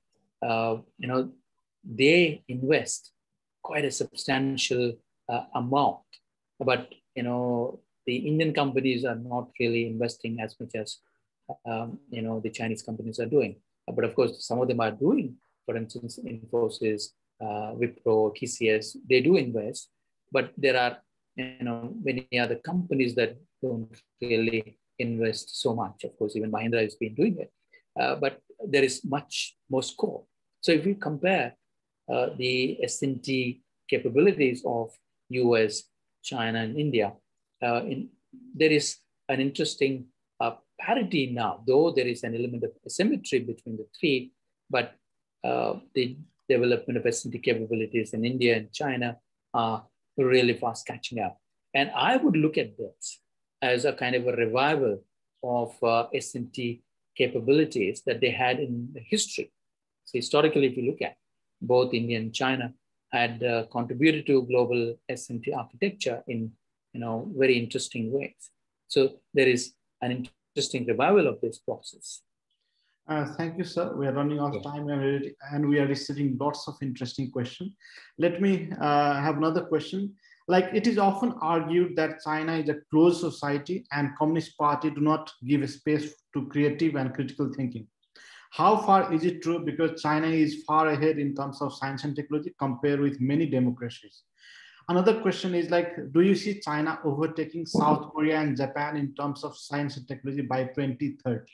they invest quite a substantial amount. But, the Indian companies are not really investing as much as, the Chinese companies are doing. But of course, some of them are doing, for instance, Infosys, Wipro, TCS, they do invest. But there are, many other companies that don't really invest so much. Of course, even Mahindra has been doing it. But there is much more scope. So if we compare the S&T capabilities of US, China, and India, there is an interesting parity now, though there is an element of asymmetry between the three, but the development of S&T capabilities in India and China are really fast catching up. And I would look at this as a kind of a revival of S&T capabilities that they had in the history. So historically, if you look at both India and China had contributed to global S&T architecture in very interesting ways. So there is an interesting revival of this process. Thank you, sir. We are running out of time and we are receiving lots of interesting questions. Let me have another question. Like, it is often argued that China is a closed society and Communist Party do not give a space to creative and critical thinking. How far is it true? Because China is far ahead in terms of science and technology compared with many democracies. Another question is like, do you see China overtaking South Korea and Japan in terms of science and technology by 2030?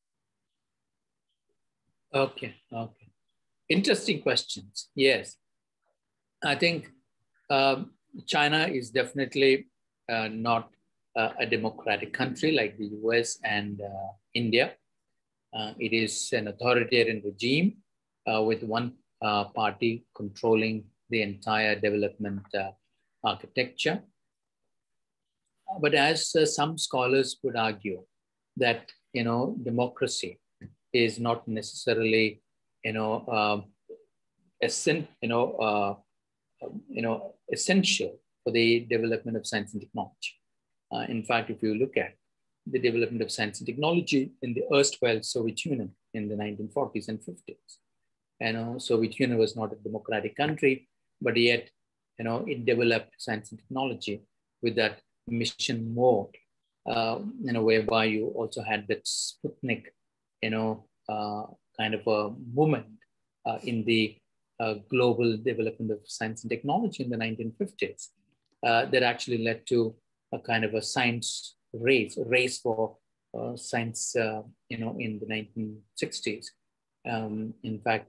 Okay. Interesting questions. Yes. I think China is definitely not a democratic country like the US and India. It is an authoritarian regime with one party controlling the entire development architecture. But as some scholars would argue that, democracy is not necessarily, essential for the development of science and technology. In fact, if you look at the development of science and technology in the erstwhile Soviet Union in the 1940s and 50s, Soviet Union was not a democratic country, but yet, it developed science and technology with that mission mode, whereby you also had that Sputnik, kind of a movement in the global development of science and technology in the 1950s that actually led to a kind of a science race for science, in the 1960s. In fact,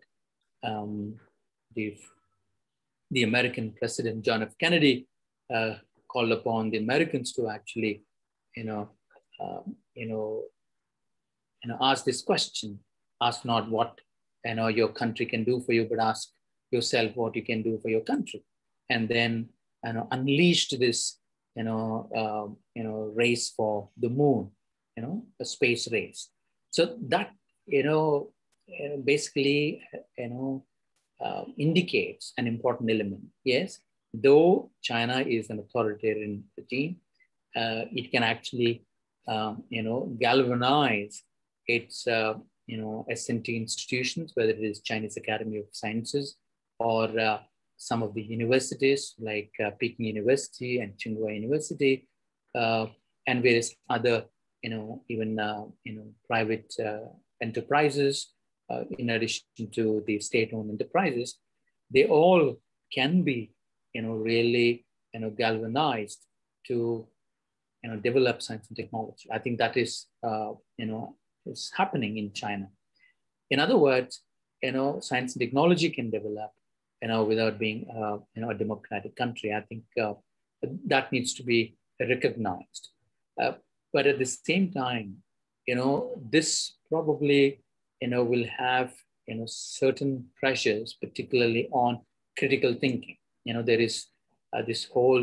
the American President John F. Kennedy called upon the Americans to actually, ask this question: ask not what your country can do for you, but ask yourself what you can do for your country. And then unleashed this race for the moon, a space race. So that basically indicates an important element. Yes, though China is an authoritarian regime, it can actually galvanize its S&T institutions, whether it is Chinese Academy of Sciences or some of the universities like Peking University and Tsinghua University, and various other, even private enterprises, in addition to the state-owned enterprises. They all can be, really, galvanized to, develop science and technology. I think that is, is happening in China. In other words, science and technology can develop, without being, a democratic country. I think that needs to be recognized. But at the same time, this probably, will have, certain pressures, particularly on critical thinking. There is this whole,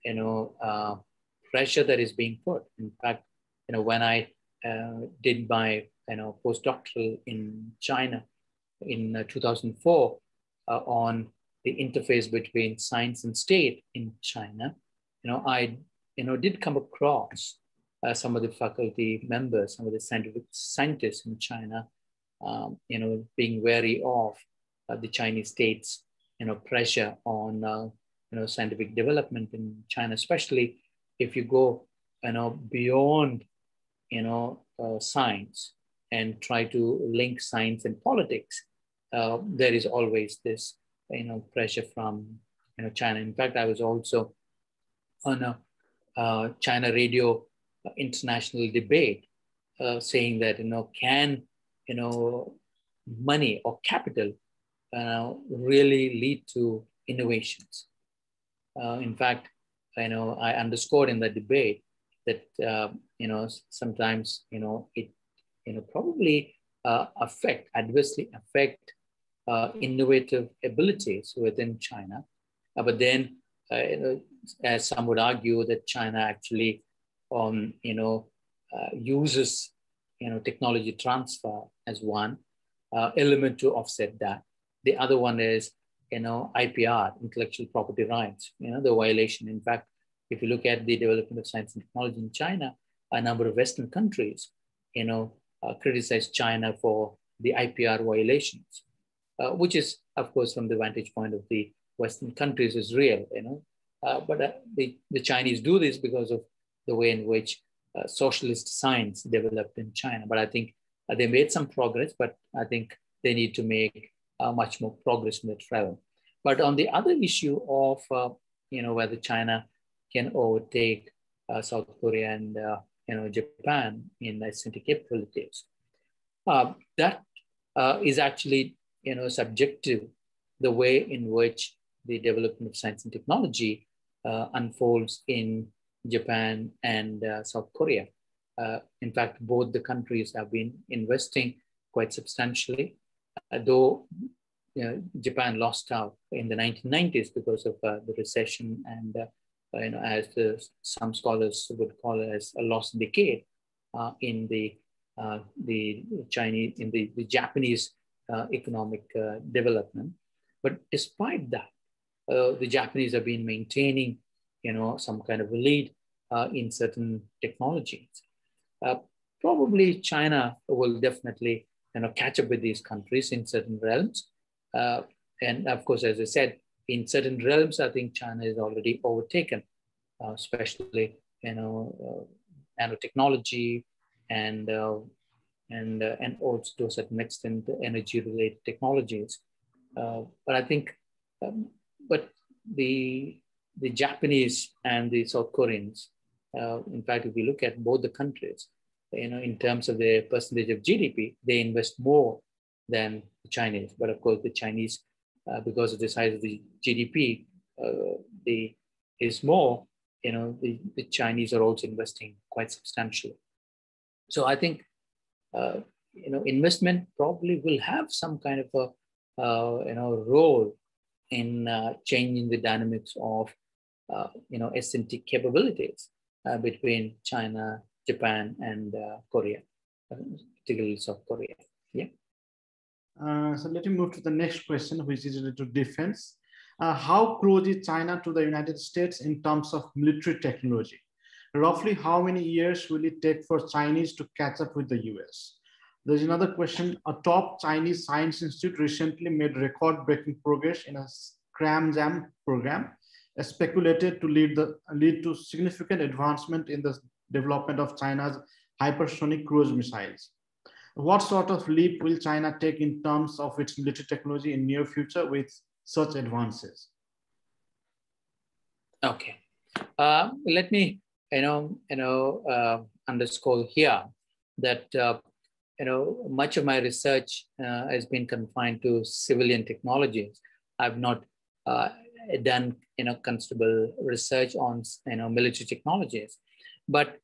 pressure that is being put. In fact, when I did my, postdoctoral in China in 2004 on the interface between science and state in China, I, did come across some of the faculty members, some of the scientists in China, being wary of the Chinese state's, pressure on, scientific development in China, especially if you go, beyond, science and try to link science and politics. There is always this, pressure from, China. In fact, I was also on a China Radio international debate saying that, can, money or capital really lead to innovations? In fact, I underscored in the debate that, sometimes, it, probably adversely affect innovative abilities within China. But then, as some would argue that China actually, uses, technology transfer as one element to offset that. The other one is, IPR, intellectual property rights, the violation. In fact, if you look at the development of science and technology in China, a number of Western countries, criticize China for the IPR violations, which is, of course, from the vantage point of the Western countries is real, but the Chinese do this because of the way in which socialist science developed in China. But I think they made some progress, but I think they need to make much more progress in that realm. But on the other issue of, whether China can overtake South Korea and, Japan in S&T capabilities, that is actually, subjective, the way in which the development of science and technology unfolds in Japan and South Korea. In fact, both the countries have been investing quite substantially, though Japan lost out in the 1990s because of the recession and, as some scholars would call it, as a lost decade in the Chinese, in the Japanese economic development. But despite that, the Japanese have been maintaining, some kind of a lead in certain technologies. Probably China will definitely, catch up with these countries in certain realms. And of course, as I said, in certain realms, I think China is already overtaken, especially, nanotechnology and also to a certain extent, energy-related technologies. But I think, but the Japanese and the South Koreans, in fact, if we look at both the countries, in terms of their percentage of GDP, they invest more than the Chinese. But of course, the Chinese, because of the size of the GDP, is more, the Chinese are also investing quite substantially. So I think, investment probably will have some kind of a, role in changing the dynamics of, S&T capabilities between China, Japan, and Korea, particularly South Korea. Yeah. So let me move to the next question, which is related to defense. How close is China to the United States in terms of military technology? Roughly how many years will it take for Chinese to catch up with the US? There's another question. A top Chinese science institute recently made record-breaking progress in a ScramJam program, speculated to lead to significant advancement in the development of China's hypersonic cruise missiles. What sort of leap will China take in terms of its military technology in near future with such advances? Okay, let me underscore here that much of my research has been confined to civilian technologies. I've not done considerable research on military technologies, but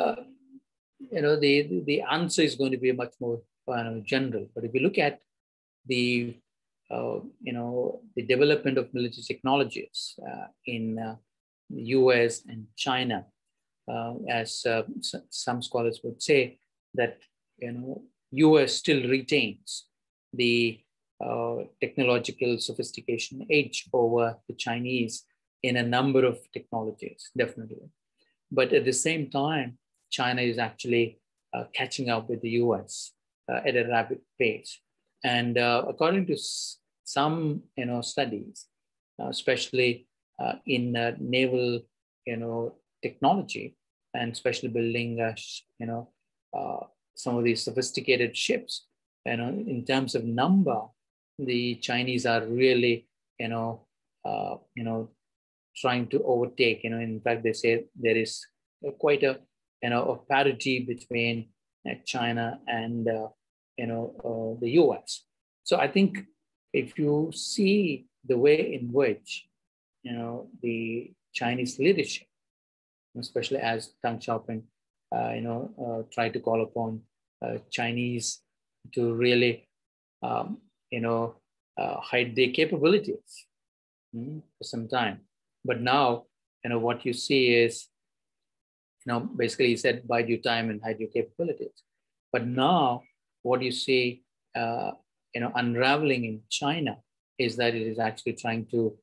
the answer is going to be much more general. But if you look at the the development of military technologies in the US and China, as some scholars would say that US still retains the technological sophistication edge over the Chinese in a number of technologies, definitely. But at the same time, China is actually catching up with the US at a rapid pace. And according to some studies, especially in naval technology, and especially building some of these sophisticated ships, in terms of number, the Chinese are really trying to overtake. In fact, they say there is quite a a parity between China and the US. So I think if you see the way in which the Chinese leadership, especially as Deng Xiaoping tried to call upon Chinese to really hide their capabilities for some time, but now what you see is basically he said bide your time and hide your capabilities. But now what you see, unraveling in China is that it is actually trying to,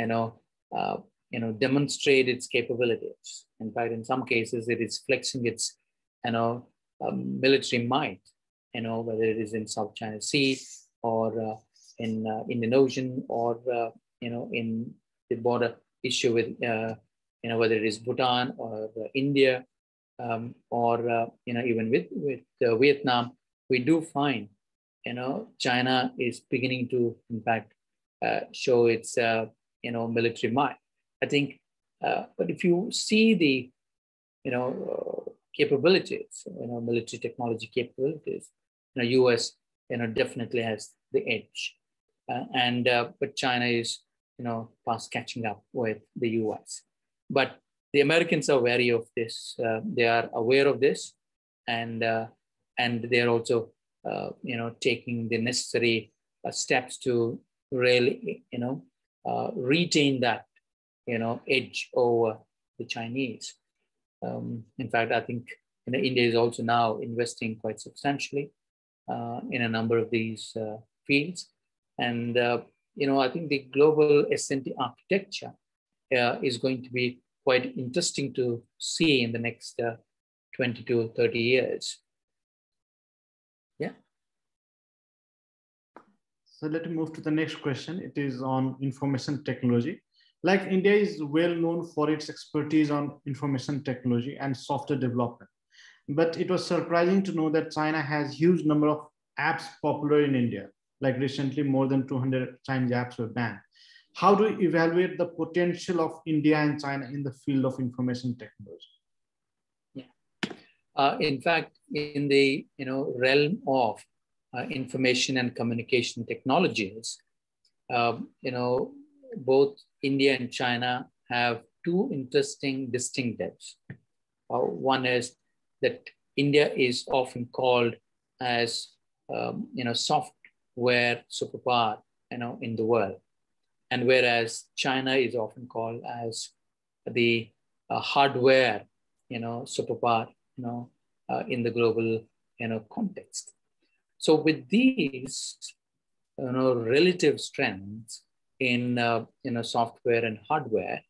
demonstrate its capabilities. In fact, in some cases, it is flexing its, military might, whether it is in South China Sea or in Indian Ocean or, in the border issue with, whether it is Bhutan or India or, even with Vietnam, we do find, China is beginning to, in fact, show its, military might. I think, but if you see the, capabilities, military technology capabilities, US, definitely has the edge. But China is, fast catching up with the US. But the Americans are wary of this. They are aware of this, and they are also, taking the necessary steps to really, retain that, edge over the Chinese. In fact, I think India is also now investing quite substantially in a number of these fields, and I think the global S&T architecture is going to be quite interesting to see in the next 20 to 30 years. Yeah. So let me move to the next question. It is on information technology. Like India is well known for its expertise on information technology and software development. But it was surprising to know that China has huge number of apps popular in India. Like recently, more than 200 Chinese apps were banned. How do you evaluate the potential of India and China in the field of information technology? Yeah. In fact, in the realm of information and communication technologies, both India and China have two interesting distinctives. One is that India is often called as software superpower in the world, and whereas China is often called as the hardware superpower in the global context. So with these relative strengths in software and hardware,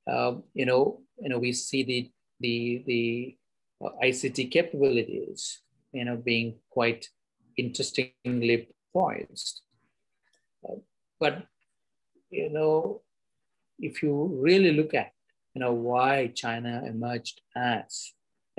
we see the ICT capabilities being quite interestingly poised. But if you really look at why China emerged as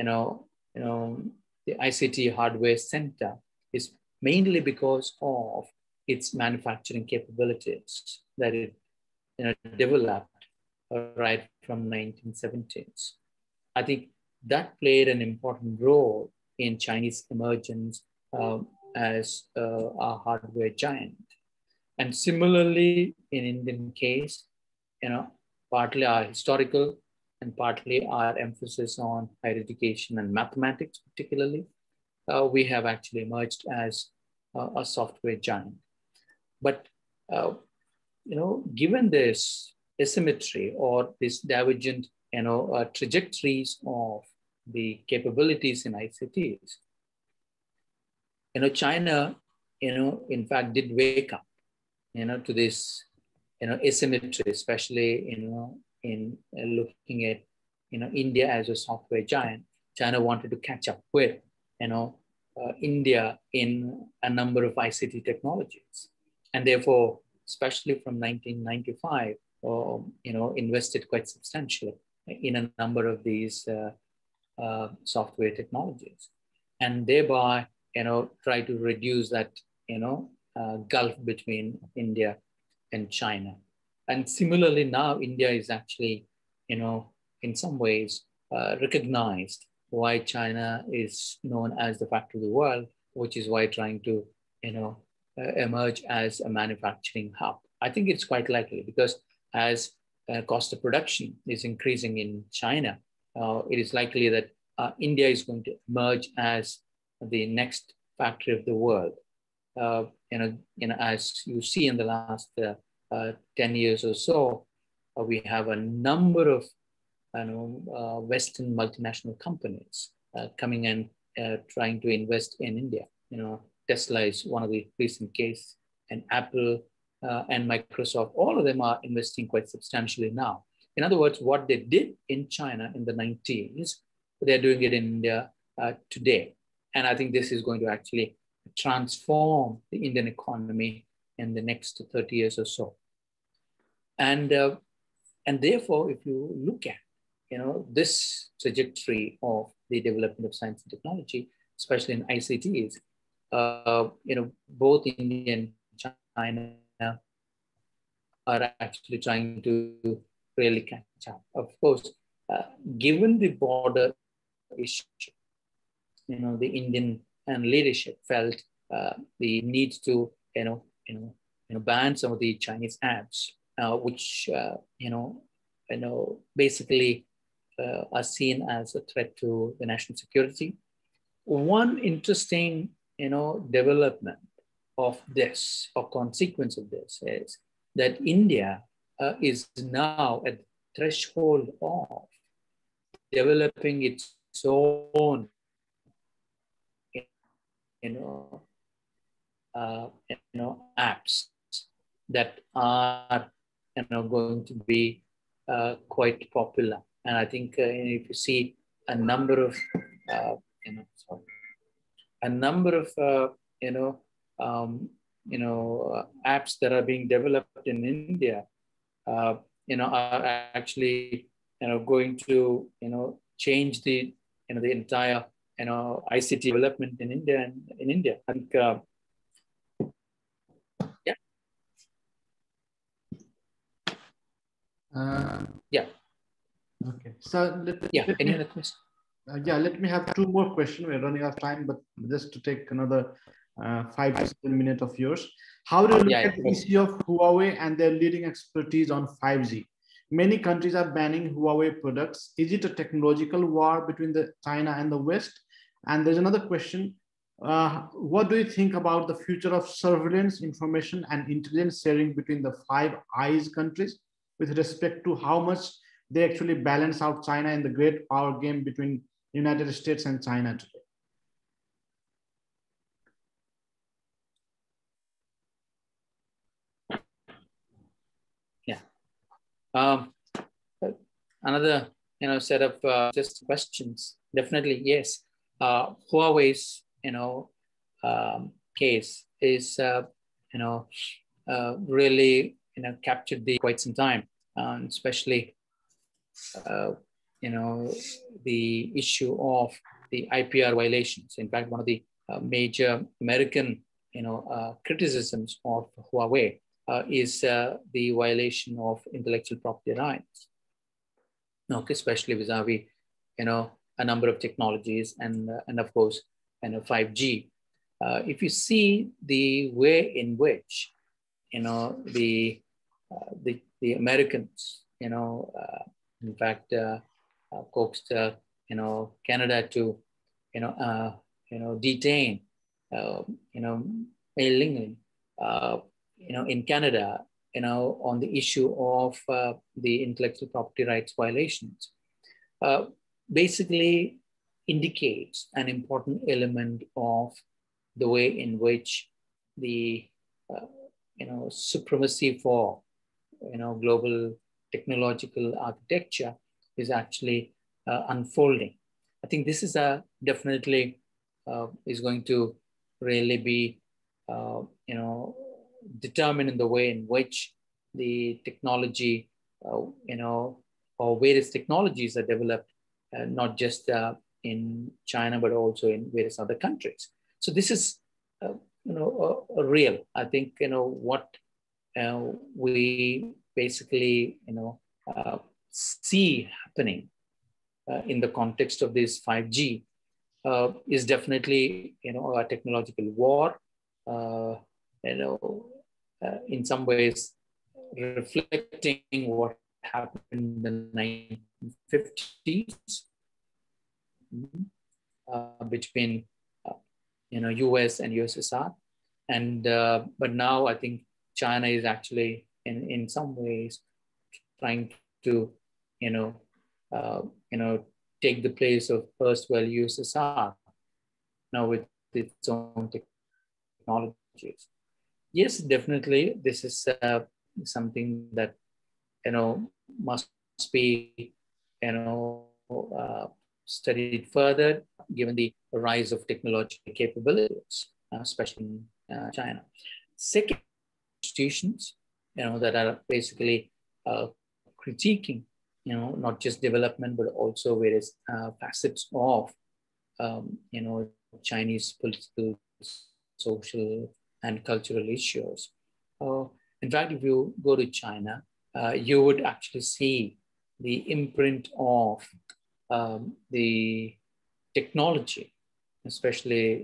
the ICT hardware center, is mainly because of its manufacturing capabilities that it developed right from 1970s. I think that played an important role in Chinese emergence as a hardware giant. And similarly, in Indian case, partly our historical and partly our emphasis on higher education and mathematics particularly, we have actually emerged as a software giant. But, given this asymmetry or this divergent, trajectories of the capabilities in ICTs, China, in fact, did wake up, to this, asymmetry, especially, in looking at, India as a software giant. China wanted to catch up with, India in a number of ICT technologies. And therefore, especially from 1995, invested quite substantially in a number of these software technologies, and thereby, try to reduce that, gulf between India and China. And similarly, now India is actually, in some ways, recognized why China is known as the factory of the world, which is why trying to, emerge as a manufacturing hub. I think it's quite likely because as cost of production is increasing in China, it is likely that India is going to emerge as the next factory of the world. As you see in the last 10 years or so, we have a number of Western multinational companies coming and trying to invest in India. Tesla is one of the recent case, and Apple and Microsoft, all of them are investing quite substantially now. In other words, what they did in China in the 90s, they're doing it in India today. And I think this is going to actually transform the Indian economy in the next 30 years or so. And therefore, if you look at this trajectory of the development of science and technology, especially in ICTs, both India and China are actually trying to really catch up. Of course, given the border issue, the Indian and leadership felt the need to ban some of the Chinese apps, which basically are seen as a threat to the national security. One interesting development of this, or consequence of this, is that India is now at the threshold of developing its own apps that are going to be quite popular. And I think if you see a number of apps that are being developed in India, are actually going to change the the entire ICT development in India I think yeah. Yeah. Okay. So any other questions? Let me have two more questions. We're running out of time, but just to take another 5 to 7 minutes of yours. How do you look at the issue of Huawei and their leading expertise on 5G? Many countries are banning Huawei products. Is it a technological war between China and the West? And there's another question. What do you think about the future of surveillance, information, and intelligence sharing between the Five Eyes countries with respect to how much they actually balance out China in the great power game between United States and China today? Yeah. Another set of just questions. Definitely, yes. Huawei's case is really captured quite some time, especially the issue of the IPR violations. In fact, one of the major American criticisms of Huawei is the violation of intellectual property rights. Okay, especially vis-a-vis a number of technologies and of course 5G. If you see the way in which the Americans in fact coaxed Canada to detain Mei Ling in Canada on the issue of the intellectual property rights violations, basically indicates an important element of the way in which the supremacy for global technological architecture is actually unfolding. I think this is definitely is going to really be determined in the way in which the technology or various technologies are developed, not just in China but also in various other countries. So this is real. I think what we basically see happening in the context of this 5G is definitely a technological war. In some ways reflecting what happened in the 1950s between US and USSR, and but now I think China is actually in some ways trying to take the place of erstwhile USSR now with its own technologies. Yes, definitely, this is something that must be studied further, given the rise of technological capabilities, especially in China. Second, institutions that are basically critiquing not just development but also various facets of Chinese political, social, and cultural issues. In fact, if you go to China, you would actually see the imprint of the technology, especially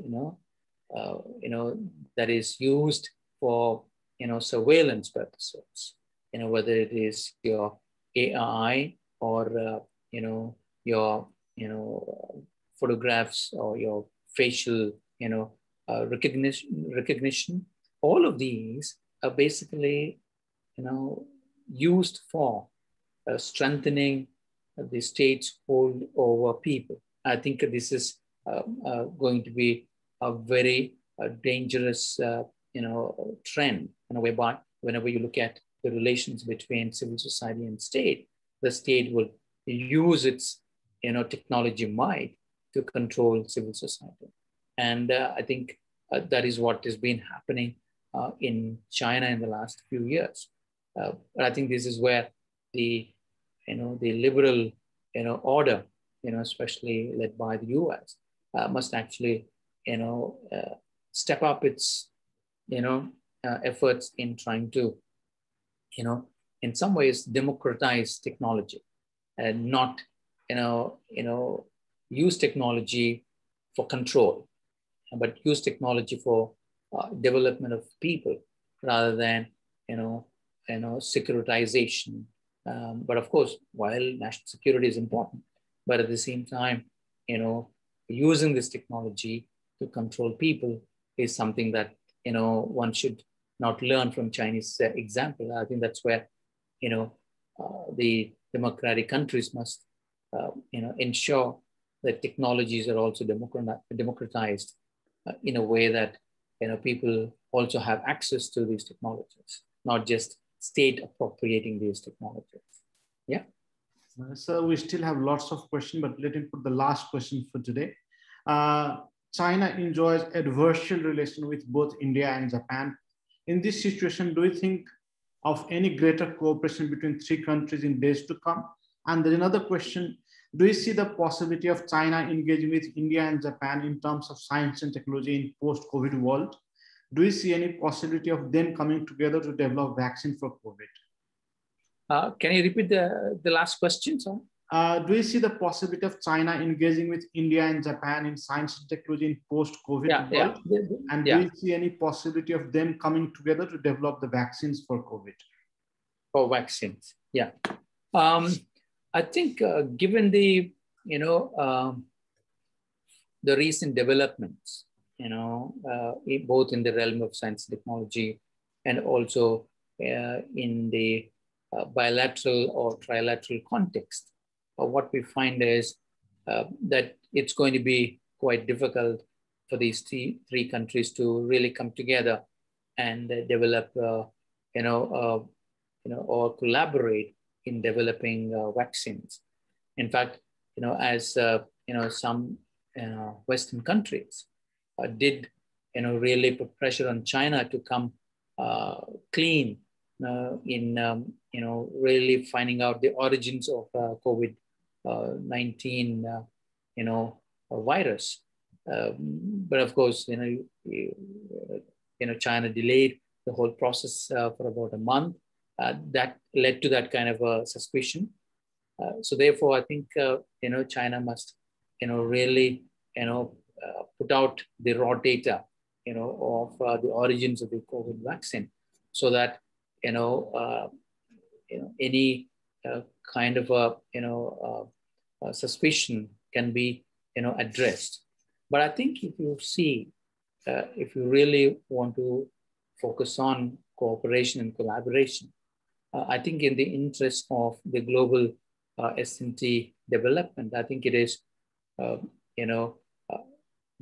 that is used for surveillance purposes. Whether it is your AI or your photographs or your facial recognition. All of these are basically used for strengthening the state's hold over people. I think this is going to be a very dangerous trend, whereby whenever you look at the relations between civil society and state, the state will use its technology might to control civil society. And I think that is what has been happening in China in the last few years. But I think this is where the liberal order, especially led by the US, must actually step up its efforts in trying to in some ways democratize technology and not use technology for control, but use technology for development of people rather than securitization. But of course, while national security is important, but at the same time, using this technology to control people is something that one should not learn from Chinese example. I think that's where the democratic countries must ensure that technologies are also democratized in a way that people also have access to these technologies, not just state appropriating these technologies. Yeah. So we still have lots of questions, but let me put the last question for today. China enjoys adversarial relation with both India and Japan. In this situation, do you think of any greater cooperation between three countries in days to come? And there's another question. Do you see the possibility of China engaging with India and Japan in terms of science and technology in post-COVID world? Do you see any possibility of them coming together to develop vaccine for COVID? Can you repeat the last question? Sir? Do you see the possibility of China engaging with India and Japan in science and technology in post-COVID world? And do you see any possibility of them coming together to develop the vaccines for COVID? For vaccines, yeah. I think given the the recent developments, both in the realm of science and technology, and also in the bilateral or trilateral context, what we find is that it's going to be quite difficult for these three countries to really come together and develop, or collaborate in developing vaccines. In fact, as some Western countries did, really put pressure on China to come clean in, really finding out the origins of COVID-19, virus. But of course, China delayed the whole process for about a month. That led to that kind of a suspicion. So therefore, I think China must really put out the raw data of the origins of the COVID vaccine, so that any kind of a suspicion can be addressed. But I think if you see, if you really want to focus on cooperation and collaboration, I think in the interest of the global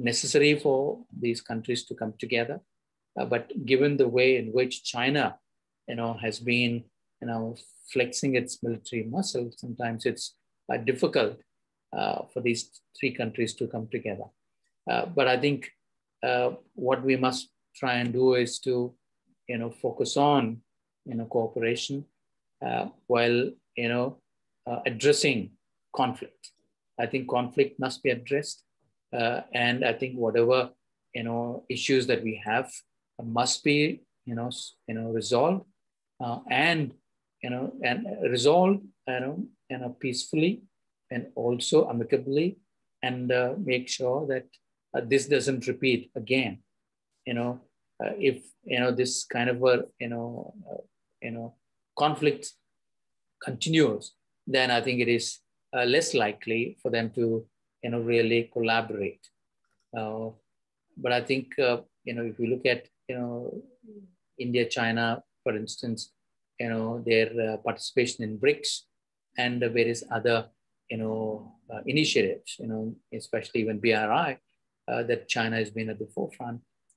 necessary for these countries to come together. But given the way in which China, has been, flexing its military muscle, sometimes it's difficult for these three countries to come together. But I think what we must try and do is to, focus on, cooperation while, addressing conflict. I think conflict must be addressed. And I think whatever, issues that we have must be, resolved and resolved, peacefully and also amicably, and make sure that this doesn't repeat again. If this kind of a conflict continues, then I think it is less likely for them to really collaborate. But I think if we look at India, China, for instance, their participation in BRICS and various other initiatives, especially even BRI, that China has been at the forefront.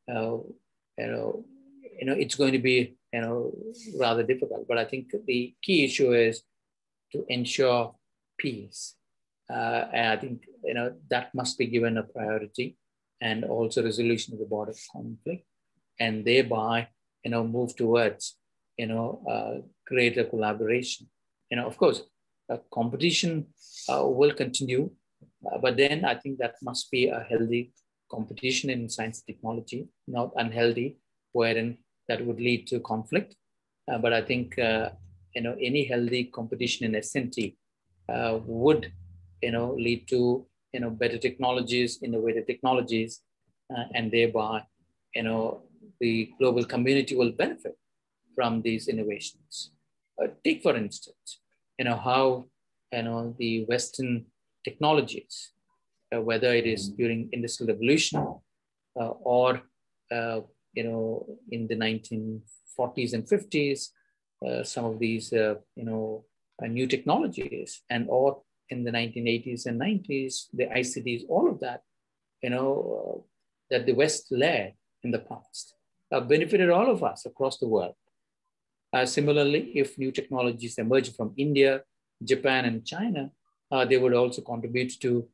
It's going to be rather difficult. But I think the key issue is to ensure peace, and I think that must be given a priority, and also resolution of the border conflict, and thereby move towards greater collaboration. Of course, competition will continue, but then I think that must be a healthy competition in science and technology, not unhealthy, wherein that would lead to conflict. But I think any healthy competition in S&T would lead to better technologies, innovative technologies, and thereby the global community will benefit from these innovations. Take for instance, how the Western technologies, whether it is during Industrial Revolution or in the 1940s and 50s, some of these new technologies, and or in the 1980s and 90s, the ICTs, all of that, that the West led in the past, benefited all of us across the world. Similarly, if new technologies emerge from India, Japan, and China, they would also contribute to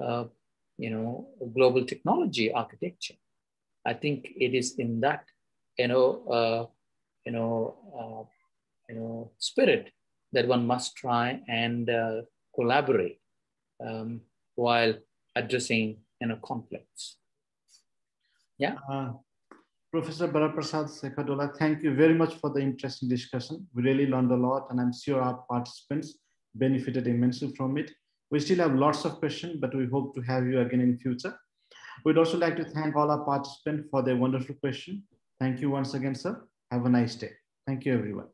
global technology architecture. I think it is in that spirit that one must try and collaborate while addressing conflicts. Yeah. Professor Baraprasad Sekhadola, thank you very much for the interesting discussion. We really learned a lot, and I'm sure our participants benefited immensely from it. We still have lots of questions, but we hope to have you again in future. We'd also like to thank all our participants for their wonderful question. Thank you once again, sir. Have a nice day. Thank you, everyone.